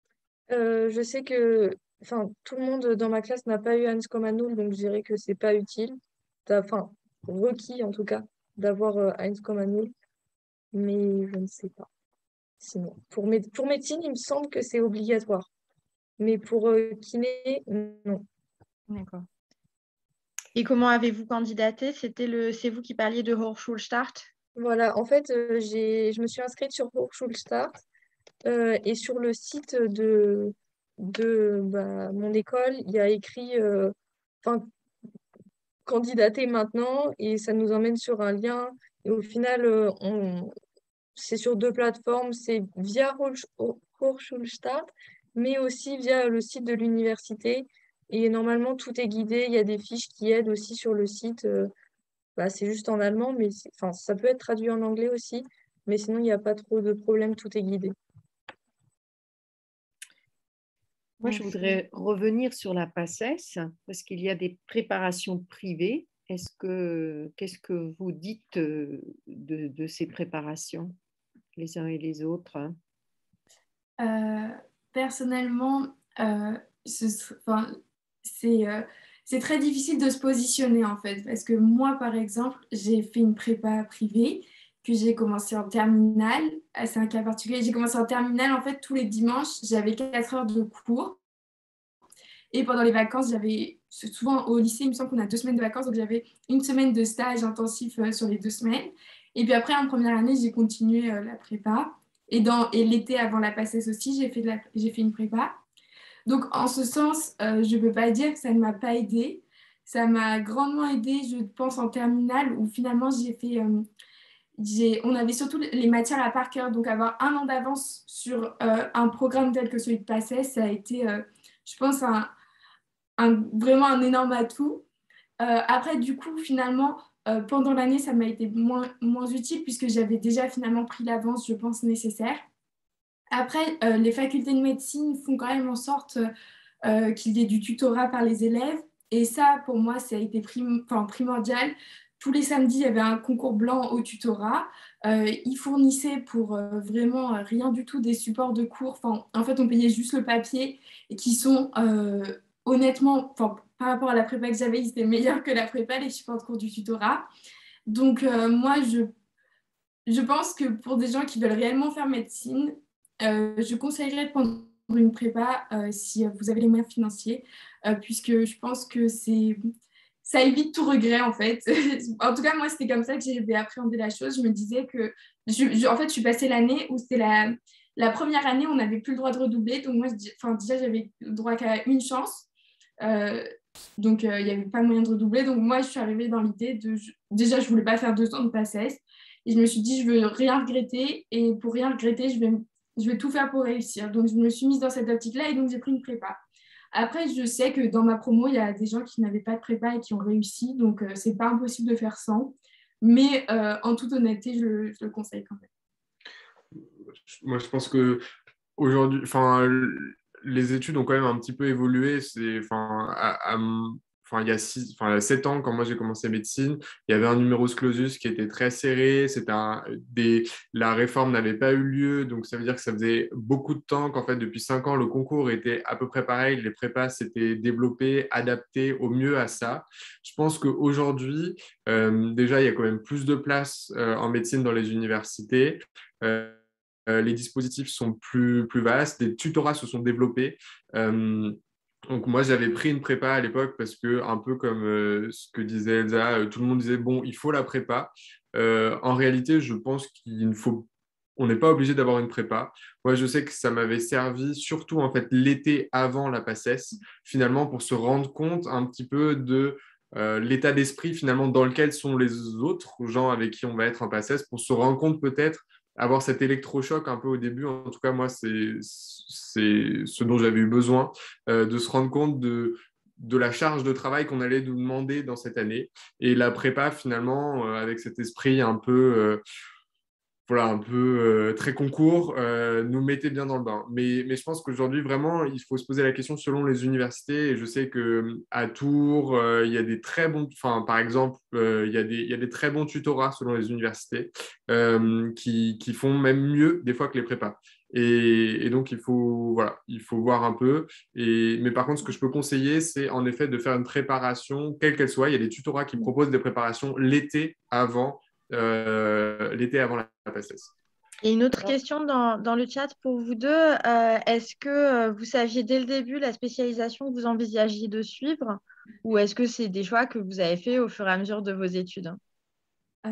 Euh, je sais que enfin, tout le monde dans ma classe n'a pas eu Hans comme Null, donc je dirais que c'est pas utile. T'as- Enfin, requis en tout cas, d'avoir euh, Heinz comme Null, mais je ne sais pas. Sinon, pour, mé- pour médecine, il me semble que c'est obligatoire, mais pour euh, kiné, non. D'accord. Et comment avez-vous candidaté? C'était le, c'est vous qui parliez de Hochschulstart? Voilà, en fait, euh, j'ai, je me suis inscrite sur Hochschulstart euh, et sur le site de, de bah, mon école, il y a écrit euh, enfin, candidater maintenant et ça nous emmène sur un lien. Et au final, euh, on, c'est sur deux plateformes, c'est via Hochsch- Hochschulstart, mais aussi via le site de l'université. Et normalement, tout est guidé. Il y a des fiches qui aident aussi sur le site. euh, bah, c'est juste en allemand, mais c'est- enfin, ça peut être traduit en anglais aussi. Mais sinon, il n'y a pas trop de problème, tout est guidé. Moi, je Merci. voudrais revenir sur la PACES parce qu'il y a des préparations privées. Est-ce que, qu'est-ce que vous dites euh, de, de ces préparations, les uns et les autres? Hein? Euh, personnellement, euh, ce ser- enfin, c'est euh, c'est très difficile de se positionner en fait, parce que moi, par exemple, j'ai fait une prépa privée que j'ai commencé en terminale. Ah, c'est un cas particulier. J'ai commencé en terminale, en fait, tous les dimanches, j'avais quatre heures de cours. Et pendant les vacances, j'avais souvent au lycée, il me semble qu'on a deux semaines de vacances, donc j'avais une semaine de stage intensif euh, sur les deux semaines. Et puis après, en première année, j'ai continué euh, la prépa. Et, dans, et l'été avant la PACES aussi, j'ai fait, de la, j'ai fait une prépa. Donc en ce sens, euh, je ne peux pas dire que ça ne m'a pas aidée. Ça m'a grandement aidée, je pense, en terminale, où finalement, j'ai fait... euh, j'ai, on avait surtout les matières à par cœur, donc avoir un an d'avance sur euh, un programme tel que celui de PACES, ça a été, euh, je pense, un, un- vraiment un énorme atout. Euh, après, du coup, finalement, euh, pendant l'année, ça m'a été moins, moins utile puisque j'avais déjà finalement pris l'avance, je pense, nécessaire. Après, euh, les facultés de médecine font quand même en sorte euh, qu'il y ait du tutorat par les élèves. Et ça, pour moi, ça a été prim- enfin, primordial. Tous les samedis, il y avait un concours blanc au tutorat. Euh, ils fournissaient pour euh, vraiment euh, rien du tout des supports de cours. Enfin, en fait, on payait juste le papier et qui sont euh, honnêtement, enfin, par rapport à la prépa que j'avais, ils étaient meilleurs que la prépa, les supports de cours du tutorat. Donc, euh, moi, je, je pense que pour des gens qui veulent réellement faire médecine, Euh, je conseillerais de prendre une prépa euh, si vous avez les moyens financiers, euh, puisque je pense que c'est, ça évite tout regret en fait. En tout cas, moi, c'était comme ça que j'ai appréhendé la chose. Je me disais que, je, je- en fait, je suis passée l'année où c'était la, la première année où on n'avait plus le droit de redoubler. Donc moi, je dis- enfin, déjà, j'avais le droit qu'à une chance. Euh, donc, euh, il n'y avait pas moyen de redoubler. Donc, moi, je suis arrivée dans l'idée de... je- déjà, je ne voulais pas faire deux ans de PACES. Et je me suis dit, je veux rien regretter. Et pour rien regretter, je vais, je vais tout faire pour réussir. Donc, je me suis mise dans cette optique-là et donc j'ai pris une prépa. Après, je sais que dans ma promo, il y a des gens qui n'avaient pas de prépa et qui ont réussi. Donc, euh, c'est pas impossible de faire sans. Mais euh, en toute honnêteté, je, je le conseille quand même. Moi, je pense que aujourd'hui, enfin, les études ont quand même un petit peu évolué. C'est, enfin, à- à mon- enfin, il y a six, enfin, il y a sept ans, quand moi j'ai commencé médecine, il y avait un numerus clausus qui était très serré. C'était un, des, la réforme n'avait pas eu lieu, donc ça veut dire que ça faisait beaucoup de temps qu'en fait, depuis cinq ans, le concours était à peu près pareil. Les prépas s'étaient développés, adaptés au mieux à ça. Je pense qu'aujourd'hui, euh, déjà, il y a quand même plus de place euh, en médecine dans les universités. Euh, euh, les dispositifs sont plus, plus vastes, des tutorats se sont développés. Euh, donc moi, j'avais pris une prépa à l'époque parce que, un peu comme euh, ce que disait Elsa, euh, tout le monde disait, bon, il faut la prépa. Euh, en réalité, je pense qu'il ne faut, on n'est pas obligé d'avoir une prépa. Moi, je sais que ça m'avait servi surtout en fait l'été avant la PACES, finalement, pour se rendre compte un petit peu de euh, l'état d'esprit finalement dans lequel sont les autres gens avec qui on va être en PACES, pour se rendre compte peut-être avoir cet électrochoc un peu au début. En tout cas, moi, c'est c'est ce dont j'avais eu besoin, euh, de se rendre compte de, de la charge de travail qu'on allait nous demander dans cette année. Et la prépa, finalement, euh, avec cet esprit un peu... Euh, voilà, un peu euh, très concours, euh, nous mettait bien dans le bain. Mais, mais je pense qu'aujourd'hui, vraiment, il faut se poser la question selon les universités. Et je sais qu'à Tours, euh, il y a des très bons, enfin, par exemple, euh, il y a des, il y a des très bons tutorats selon les universités euh, qui, qui font même mieux des fois que les prépas. Et, et donc, il faut, voilà, il faut voir un peu. Et, mais par contre, ce que je peux conseiller, c'est en effet de faire une préparation, quelle qu'elle soit. Il y a des tutorats qui proposent des préparations l'été avant euh, l'été avant la PACES. Et une autre question dans, dans le chat pour vous deux. Euh, est-ce que euh, vous saviez dès le début la spécialisation que vous envisagiez de suivre ou est-ce que c'est des choix que vous avez fait au fur et à mesure de vos études? Euh,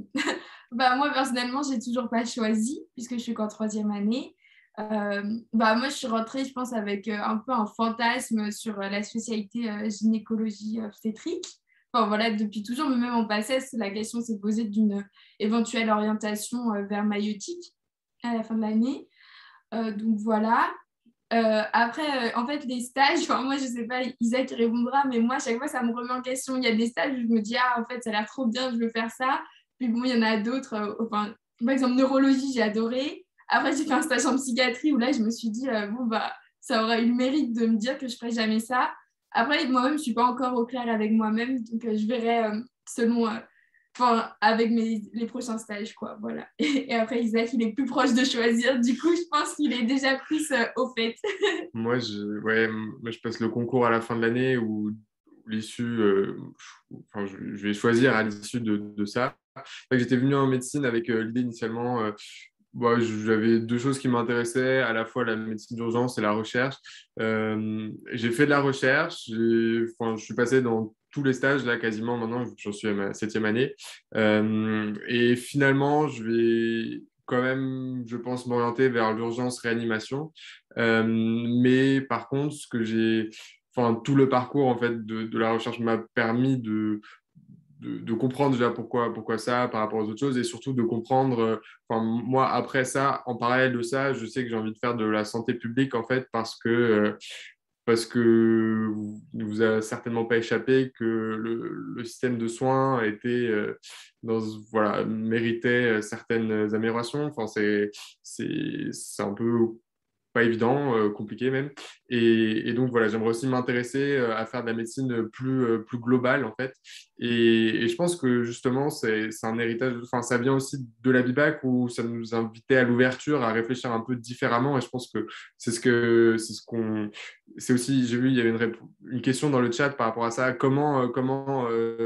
bah, moi, personnellement, j'ai toujours pas choisi, puisque je suis qu'en troisième année. Euh, bah, moi, je suis rentrée, je pense, avec euh, un peu un fantasme sur euh, la spécialité euh, gynécologie obstétrique. Enfin, voilà, depuis toujours, mais même en PACES, la question s'est posée d'une éventuelle orientation euh, vers maïeutique à la fin de l'année. Euh, donc voilà. Euh, après, euh, en fait, les stages, enfin, moi, je sais pas, Isaac répondra, mais moi, à chaque fois, ça me remet en question. Il y a des stages où je me dis, ah, en fait, ça a l'air trop bien, je veux faire ça. Puis bon, il y en a d'autres, euh, enfin, par exemple, neurologie, j'ai adoré. Après, j'ai fait un stage en psychiatrie où là, je me suis dit, euh, bon, bah, ça aurait eu le mérite de me dire que je ferais jamais ça. Après, moi-même, je suis pas encore au clair avec moi-même, donc euh, je verrai euh, selon, euh, enfin, avec mes, les prochains stages, quoi, voilà. Et, et après, Isaac, il est plus proche de choisir, du coup, je pense qu'il est déjà plus euh, au fait. Moi, je, ouais, moi, je passe le concours à la fin de l'année où, où l'issue, euh, enfin, je, je vais choisir à l'issue de, de ça. Fait que j'étais venu en médecine avec euh, l'idée initialement, euh, bon, j'avais deux choses qui m'intéressaient, à la fois la médecine d'urgence et la recherche. Euh, j'ai fait de la recherche, j'ai, enfin, je suis passé dans tous les stages, là, quasiment maintenant, j'en suis à ma septième année. Euh, et finalement, je vais quand même, je pense, m'orienter vers l'urgence réanimation. Euh, mais par contre, ce que j'ai, enfin, tout le parcours en fait de, de la recherche m'a permis de, de, de comprendre déjà pourquoi, pourquoi ça par rapport aux autres choses et surtout de comprendre, euh, enfin, moi, après ça, en parallèle de ça, je sais que j'ai envie de faire de la santé publique en fait parce que, euh, parce que vous ne vous a certainement pas échappé que le, le système de soins était euh, dans, voilà, méritait certaines améliorations. Enfin, c'est, c'est, c'est un peu pas évident, euh, compliqué même. Et, et donc voilà, j'aimerais aussi m'intéresser euh, à faire de la médecine plus, euh, plus globale en fait. Et, et je pense que justement, c'est, c'est un héritage, enfin ça vient aussi de la Bibac où ça nous invitait à l'ouverture, à réfléchir un peu différemment. Et je pense que c'est ce que, c'est ce qu'on, c'est aussi, j'ai vu, il y avait une, rép- une question dans le chat par rapport à ça. Comment, euh, comment euh,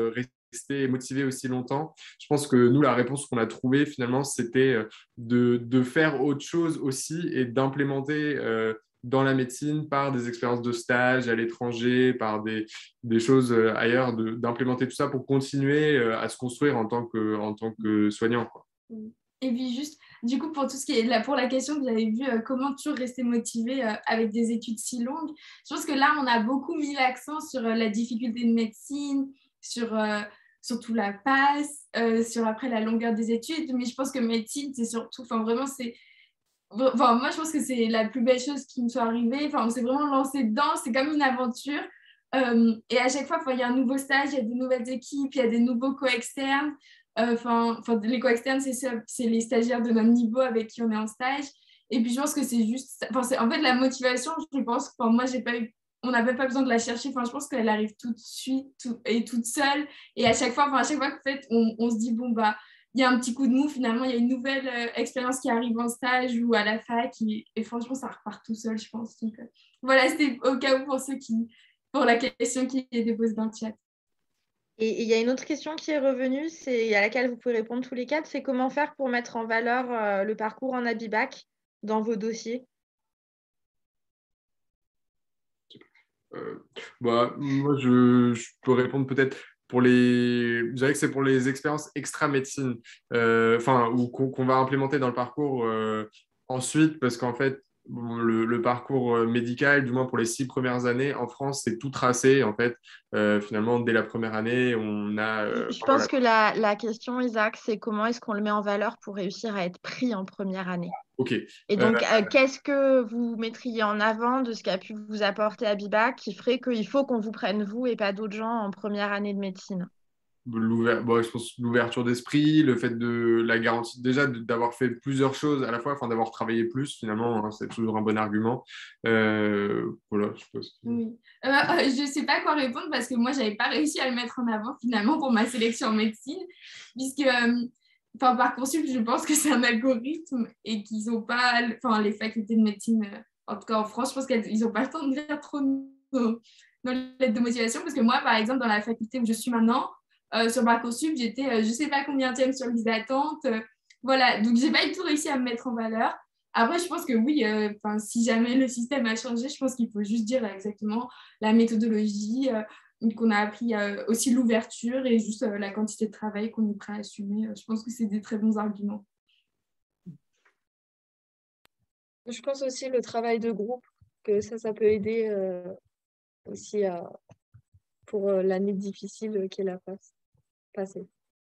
rester motivé aussi longtemps. Je pense que nous, la réponse qu'on a trouvée, finalement, c'était de, de faire autre chose aussi et d'implémenter euh, dans la médecine par des expériences de stage à l'étranger, par des, des choses ailleurs, de, d'implémenter tout ça pour continuer à se construire en tant que, en tant que soignant, quoi. Et puis juste, du coup, pour tout ce qui est là, pour la question que vous avez vue, euh, comment toujours rester motivé euh, avec des études si longues, je pense que là, on a beaucoup mis l'accent sur euh, la difficulté de médecine, sur euh, surtout la passe, euh, sur après la longueur des études, mais je pense que médecine, c'est surtout, enfin vraiment, c'est, enfin, moi, je pense que c'est la plus belle chose qui me soit arrivée, enfin, on s'est vraiment lancé dedans, c'est comme une aventure, euh, et à chaque fois, il y a un nouveau stage, il y a de nouvelles équipes, il y a des nouveaux co-externes. Enfin, euh, les co-externes, c'est, c'est les stagiaires de notre niveau avec qui on est en stage. Et puis, je pense que c'est juste... C'est, en fait, la motivation, je pense, moi, j'ai pas eu, on n'avait pas besoin de la chercher. Enfin, je pense qu'elle arrive tout de suite tout, et toute seule. Et à chaque fois, enfin, à chaque fois en fait, on, on se dit, bon, bah, il y a un petit coup de mou. Finalement, il y a une nouvelle euh, expérience qui arrive en stage ou à la fac. Et, et franchement, ça repart tout seul, je pense. Donc, euh, voilà, c'était au cas où pour ceux qui... pour la question qui est déposée dans le chat. Et il y a une autre question qui est revenue, c'est à laquelle vous pouvez répondre tous les quatre, c'est comment faire pour mettre en valeur euh, le parcours en Abibac dans vos dossiers? euh, bah, Moi, je, je peux répondre peut-être pour les... Je dirais que c'est pour les expériences extra-médecine, euh, enfin, ou qu'on, qu'on va implémenter dans le parcours euh, ensuite, parce qu'en fait, bon, le, le parcours médical, du moins pour les six premières années en France, c'est tout tracé. En fait, euh, finalement, dès la première année, on a. Euh, Je enfin, pense voilà. que la, la question, Isaac, c'est comment est-ce qu'on le met en valeur pour réussir à être pris en première année? Ok. Et Euh, donc, euh, qu'est-ce que vous mettriez en avant de ce qu'a pu vous apporter Abibac qui ferait qu'il faut qu'on vous prenne vous et pas d'autres gens en première année de médecine? L'ouver- bon, je pense l'ouverture d'esprit, le fait de la garantie déjà de- d'avoir fait plusieurs choses à la fois, enfin d'avoir travaillé plus finalement, hein, c'est toujours un bon argument. Euh, voilà, je pense. Oui. Euh, euh, je ne sais pas quoi répondre parce que moi, je n'avais pas réussi à le mettre en avant finalement pour ma sélection en médecine, puisque euh, enfin, Parcoursup, je pense que c'est un algorithme et qu'ils n'ont pas, enfin, les facultés de médecine, euh, en tout cas en France, je pense qu'ils n'ont pas le temps de faire trop dans, dans l'aide de motivation, parce que moi, par exemple, dans la faculté où je suis maintenant, euh, sur Parcoursup, j'étais, euh, je ne sais pas combien de sur liste d'attente. Euh, voilà, donc je n'ai pas du tout réussi à me mettre en valeur. Après, je pense que oui, euh, si jamais le système a changé, je pense qu'il faut juste dire exactement la méthodologie, euh, qu'on a appris euh, aussi l'ouverture et juste euh, la quantité de travail qu'on est prêt à assumer. Je pense que c'est des très bons arguments. Je pense aussi le travail de groupe, que ça, ça peut aider euh, aussi à, pour euh, l'année difficile qu'est la passe, passée.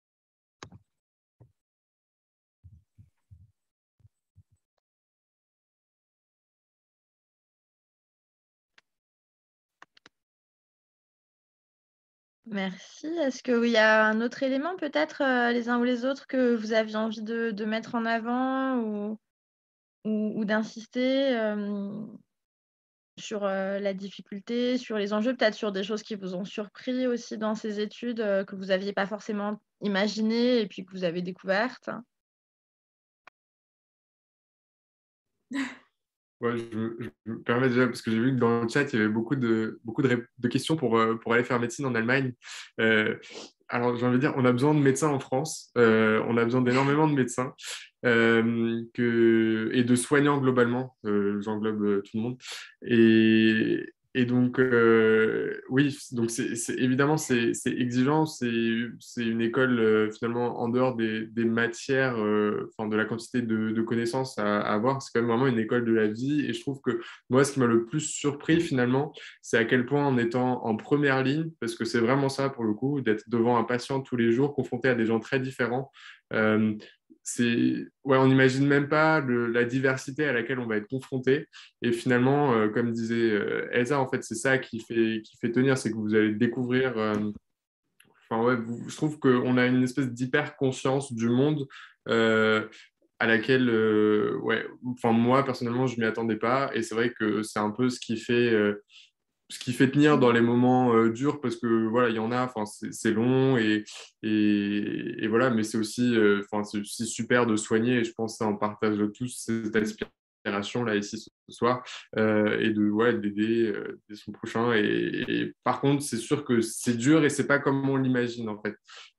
Merci. Est-ce qu'il y a un autre élément, peut-être, euh, les uns ou les autres, que vous aviez envie de, de mettre en avant ou, ou, ou d'insister euh, sur euh, la difficulté, sur les enjeux, peut-être sur des choses qui vous ont surpris aussi dans ces études, euh, que vous n'aviez pas forcément imaginées et puis que vous avez découvertes? Ouais, je, je me permets déjà, parce que j'ai vu que dans le chat, il y avait beaucoup de, beaucoup de, ré- de questions pour, euh, pour aller faire médecine en Allemagne. Euh, alors, j'ai envie de dire, on a besoin de médecins en France, euh, on a besoin d'énormément de médecins euh, que, et de soignants globalement, euh, j'englobe euh, tout le monde. Et, et donc, euh, oui, donc c'est, c'est- évidemment, c'est c'est exigeant, c'est c'est une école euh, finalement en dehors des, des matières, euh, enfin, de la quantité de, de connaissances à, à avoir, c'est quand même vraiment une école de la vie. Et je trouve que moi, ce qui m'a le plus surpris finalement, c'est à quel point en étant en première ligne, parce que c'est vraiment ça pour le coup, d'être devant un patient tous les jours, confronté à des gens très différents. euh, c'est, ouais, on n'imagine même pas le- la diversité à laquelle on va être confronté. Et finalement, euh, comme disait euh, Elsa, en fait, c'est ça qui fait, qui fait tenir, c'est que vous allez découvrir. euh, Enfin, ouais, vous- je trouve qu'on a une espèce d'hyper conscience du monde euh, à laquelle, euh, ouais, enfin moi personnellement, je m'y attendais pas. Et c'est vrai que c'est un peu ce qui fait. Euh, ce qui fait tenir dans les moments euh, durs, parce que voilà, il y en a, enfin, c'est c'est long et, et, et voilà, mais c'est aussi, euh, enfin, c'est aussi super de soigner, et je pense qu'on partage tous cette aspiration d'inspiration là ici ce soir euh, et de ouais, d'aider euh, son prochain. Et, et par contre, c'est sûr que c'est dur et c'est pas comme on l'imagine en fait.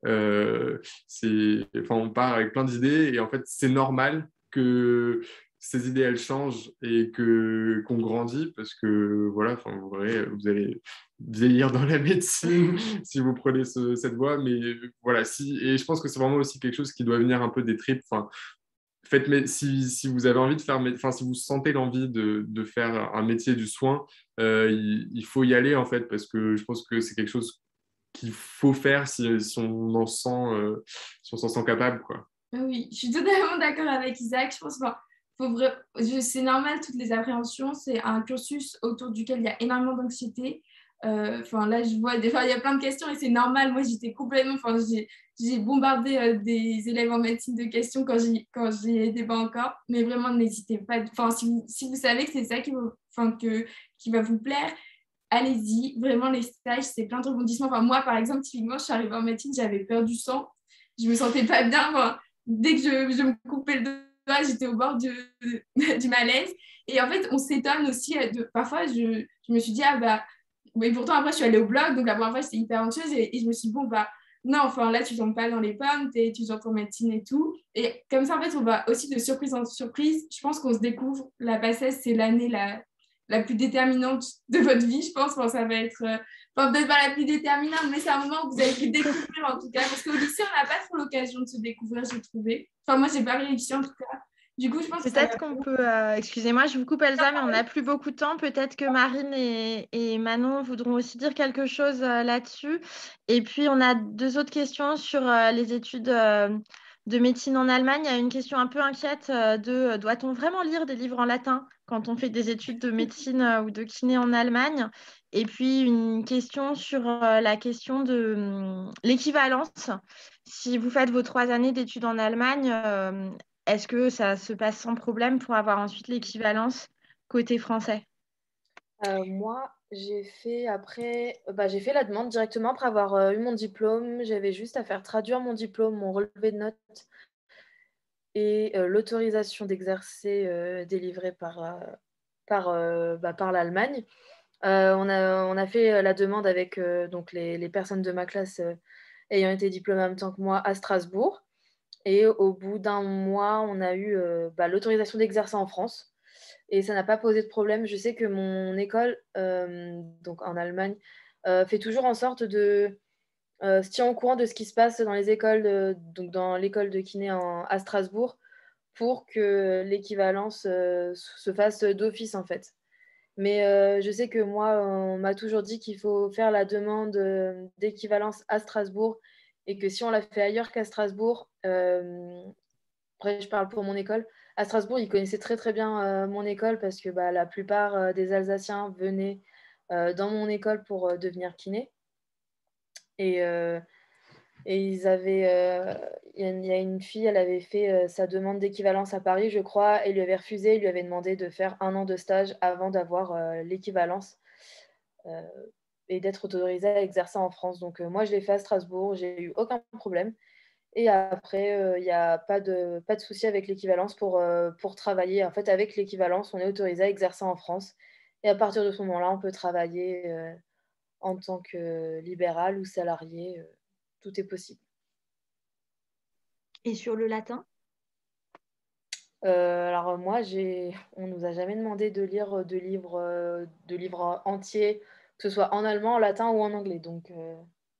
Euh, c'est, enfin, on part avec plein d'idées et en fait, c'est normal que ces idées elles changent et que qu'on grandit parce que voilà, enfin, vous verrez, vous allez vieillir dans la médecine si vous prenez ce, cette voie, mais voilà, si, et je pense que c'est vraiment aussi quelque chose qui doit venir un peu des tripes. Enfin, faites, mais si, si vous avez envie de faire, enfin, si vous sentez l'envie de, de faire un métier du soin, euh, il, il faut y aller en fait, parce que je pense que c'est quelque chose qu'il faut faire si, si on en sent, euh, si on s'en sent capable, quoi. Oui, je suis totalement d'accord avec Isaac. Je pense que faut vra- je- c'est normal, toutes les appréhensions. C'est un cursus autour duquel il y a énormément d'anxiété. Euh, Enfin, là, je vois des fois, il y a plein de questions et c'est normal. Moi, j'étais complètement. Enfin, j'ai, j'ai bombardé euh, des élèves en médecine de questions quand j'y, quand j'y étais pas encore. Mais vraiment, n'hésitez pas. Enfin, si vous, si vous savez que c'est ça qui, vous, enfin, que, qui va vous plaire, allez-y. Vraiment, les stages, c'est plein de rebondissements. Enfin, moi, par exemple, typiquement, je suis arrivée en médecine, j'avais peur du sang. Je me sentais pas bien. Enfin, dès que je, je me coupais le doigt, j'étais au bord du, du malaise. Et en fait, on s'étonne aussi. De, parfois, je, je me suis dit, ah bah, mais pourtant, après, je suis allée au blog. Donc, la première fois, j'étais hyper anxieuse. Et, et je me suis dit, bon, bah, non, enfin, là, tu ne tombes pas dans les pommes, tu es étudiante en médecine et tout. Et comme ça, en fait, on va aussi de surprise en surprise. Je pense qu'on se découvre. La PACES, c'est l'année la, la plus déterminante de votre vie, je pense. Enfin, ça va être. Euh, Enfin, peut-être pas la plus déterminante, mais c'est un moment où vous avez pu découvrir en tout cas. Parce qu'au lycée, on n'a pas trop l'occasion de se découvrir, j'ai trouvé. Enfin, moi, j'ai pas réussi en tout cas. Du coup, je pense que ça Peut-être va. qu'on peut, euh, excusez-moi, je vous coupe Elsa, mais on n'a plus beaucoup de temps. Peut-être que Marine et, et Manon voudront aussi dire quelque chose euh, là-dessus. Et puis, on a deux autres questions sur euh, les études euh, de médecine en Allemagne. Il y a une question un peu inquiète euh, de euh, doit-on vraiment lire des livres en latin quand on fait des études de médecine euh, ou de kiné en Allemagne? Et puis, une question sur euh, la question de hum, l'équivalence. Si vous faites vos trois années d'études en Allemagne, euh, est-ce que ça se passe sans problème pour avoir ensuite l'équivalence côté français? Euh, moi, j'ai fait après, euh, bah, j'ai fait la demande directement après avoir euh, eu mon diplôme. J'avais juste à faire traduire mon diplôme, mon relevé de notes et euh, l'autorisation d'exercer euh, délivrée par, euh, par, euh, bah, par l'Allemagne. Euh, on a, on a fait la demande avec euh, donc les, les personnes de ma classe euh, ayant été diplômées en même temps que moi à Strasbourg. Et au bout d'un mois, on a eu euh, bah, l'autorisation d'exercer en France. Et ça n'a pas posé de problème. Je sais que mon école, euh, donc en Allemagne, euh, fait toujours en sorte de euh, se tient au courant de ce qui se passe dans les écoles, de- donc dans l'école de kiné en- à Strasbourg, pour que l'équivalence euh, se fasse d'office en fait. Mais euh, je sais que moi, on m'a toujours dit qu'il faut faire la demande euh, d'équivalence à Strasbourg et que si on l'a fait ailleurs qu'à Strasbourg, euh, après je parle pour mon école, à Strasbourg, ils connaissaient très très bien euh, mon école parce que bah, la plupart euh, des Alsaciens venaient euh, dans mon école pour euh, devenir kiné. Et, euh, et ils avaient, euh, il y, a il y a une fille, elle avait fait euh, sa demande d'équivalence à Paris, je crois, et lui avait refusé, il lui avait demandé de faire un an de stage avant d'avoir euh, l'équivalence euh, et d'être autorisée à exercer en France. Donc euh, moi, je l'ai fait à Strasbourg, j'ai eu aucun problème. Et après, euh, il n'y a pas de, pas de souci avec l'équivalence pour, euh, pour travailler. En fait, avec l'équivalence, on est autorisé à exercer en France. Et à partir de ce moment-là, on peut travailler euh, en tant que libéral ou salarié. Euh, tout est possible. Et sur le latin? Euh, alors moi, j'ai, on nous a jamais demandé de lire de livres, euh, de livres entiers, que ce soit en allemand, en latin ou en anglais. Donc, euh,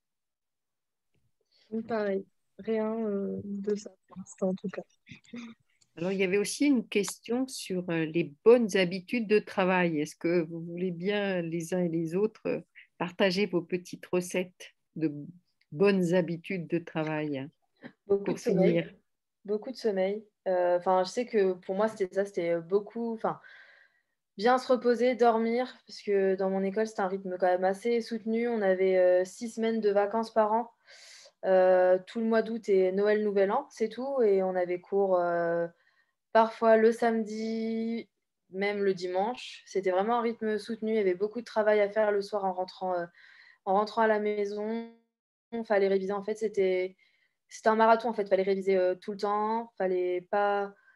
Pareil, rien euh, de ça pour l'instant en tout cas. Alors, il y avait aussi une question sur euh, les bonnes habitudes de travail. Est-ce que vous voulez bien, les uns et les autres, euh, partager vos petites recettes de bonnes habitudes de travail beaucoup pour de sommeil, finir? beaucoup de sommeil. Euh, Enfin, je sais que pour moi, c'était ça, c'était beaucoup. Enfin, bien se reposer, dormir, parce que dans mon école, c'était un rythme quand même assez soutenu. On avait euh, six semaines de vacances par an, euh, tout le mois d'août et Noël, Nouvel An, c'est tout. Et on avait cours euh, parfois le samedi, même le dimanche. C'était vraiment un rythme soutenu. Il y avait beaucoup de travail à faire le soir en rentrant, euh, en rentrant à la maison. Il fallait réviser. En fait, c'était, c'était un marathon. En fait, il fallait réviser euh, tout le temps. Il fallait pas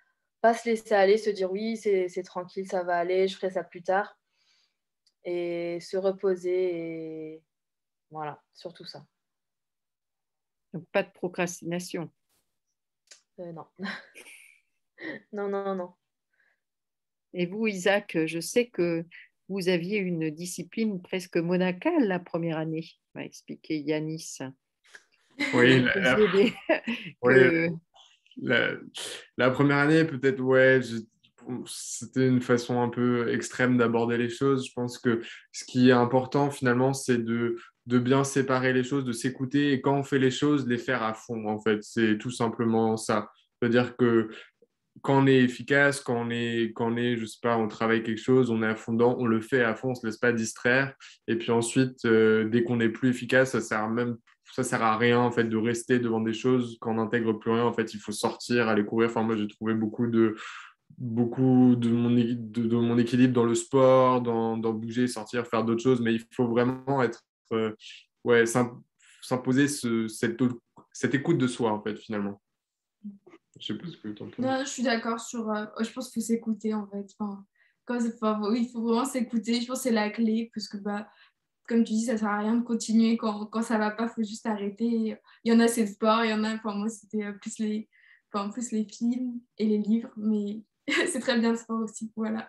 pas se laisser aller, se dire oui, c'est, c'est tranquille, ça va aller, je ferai ça plus tard. Et se reposer et voilà, surtout ça. Donc, pas de procrastination. Euh, non. non, non, non. Et vous, Isaac, je sais que vous aviez une discipline presque monacale la première année, m'a expliqué Yanis. Oui, Vous la, la- faisiez des- oui, que... la, la première année, peut-être, ouais, je- c'était une façon un peu extrême d'aborder les choses. Je pense que ce qui est important, finalement, c'est de, de bien séparer les choses, de s'écouter et quand on fait les choses, les faire à fond, en fait. C'est tout simplement ça. C'est-à-dire que quand on est efficace, quand on est, quand on est, je sais pas, on travaille quelque chose, on est à fond dedans, on le fait à fond, on se laisse pas distraire. Et puis ensuite, euh, dès qu'on est plus efficace, ça sert même, ça sert à rien en fait de rester devant des choses quand on n'intègre plus rien. En fait, il faut sortir, aller courir. Enfin, moi, j'ai trouvé beaucoup de, beaucoup de mon, é- de, de mon équilibre dans le sport, dans, dans bouger, sortir, faire d'autres choses. Mais il faut vraiment être, euh, ouais, s'im- s'imposer ce, cette, cette écoute de soi en fait, finalement. Je sais pas ce que tu en penses. Non, je suis d'accord sur. euh, je pense qu'il faut s'écouter en fait. Enfin, quand c'est- enfin, oui, il faut vraiment s'écouter. Je pense que c'est la clé parce que, bah, comme tu dis, ça sert à rien de continuer quand, quand ça va pas. Il faut juste arrêter. Il y en a, c'est le sport. Il y en a, enfin, moi, c'était euh, plus les, enfin, plus les films et les livres. Mais c'est très bien le sport aussi. Voilà.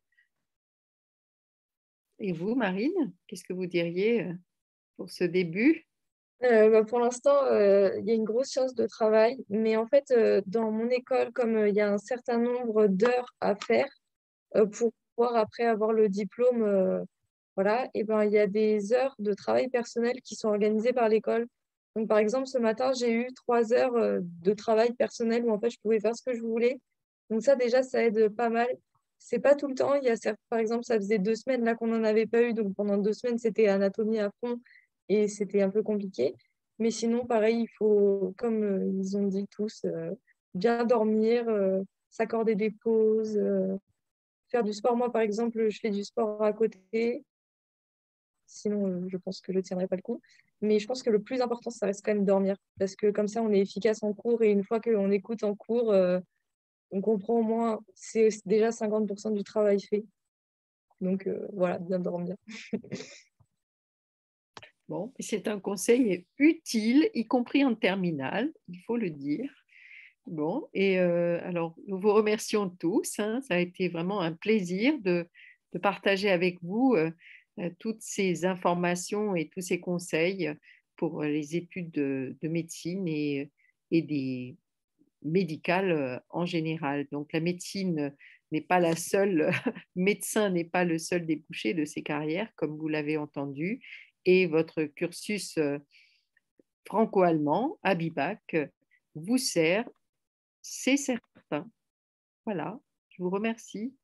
Et vous, Marine, qu'est-ce que vous diriez euh, pour ce début? Euh, bah, pour l'instant, euh, il y a une grosse charge de travail, mais en fait, euh, dans mon école, comme euh, il y a un certain nombre d'heures à faire euh, pour pouvoir après avoir le diplôme, euh, voilà, et ben, il y a des heures de travail personnel qui sont organisées par l'école. Donc, par exemple, ce matin, j'ai eu trois heures euh, de travail personnel où en fait, je pouvais faire ce que je voulais. Donc, ça, déjà, ça aide pas mal. C'est pas tout le temps. Il y a certes, par exemple, ça faisait deux semaines là qu'on n'en avait pas eu. Donc, pendant deux semaines, c'était anatomie à fond et c'était un peu compliqué. Mais sinon, pareil, il faut, comme euh, ils ont dit tous, euh, bien dormir, euh, s'accorder des pauses, euh, faire du sport. Moi, par exemple, je fais du sport à côté. Sinon, euh, je pense que je ne tiendrai pas le coup. Mais je pense que le plus important, ça reste quand même dormir. Parce que comme ça, on est efficace en cours. Et une fois qu'on écoute en cours, euh, on comprend au moins, c'est déjà cinquante pour cent du travail fait. Donc euh, voilà, bien dormir. Bon, c'est un conseil utile, y compris en terminale, il faut le dire. Bon, et euh, alors nous vous remercions tous, hein. Ça a été vraiment un plaisir de, de partager avec vous euh, euh, toutes ces informations et tous ces conseils pour les études de, de médecine et, et des médicales euh, en général. Donc la médecine n'est pas la seule, médecin n'est pas le seul débouché de ces carrières, comme vous l'avez entendu, et votre cursus euh, franco-allemand à Bibac vous sert, c'est certain. Voilà, je vous remercie.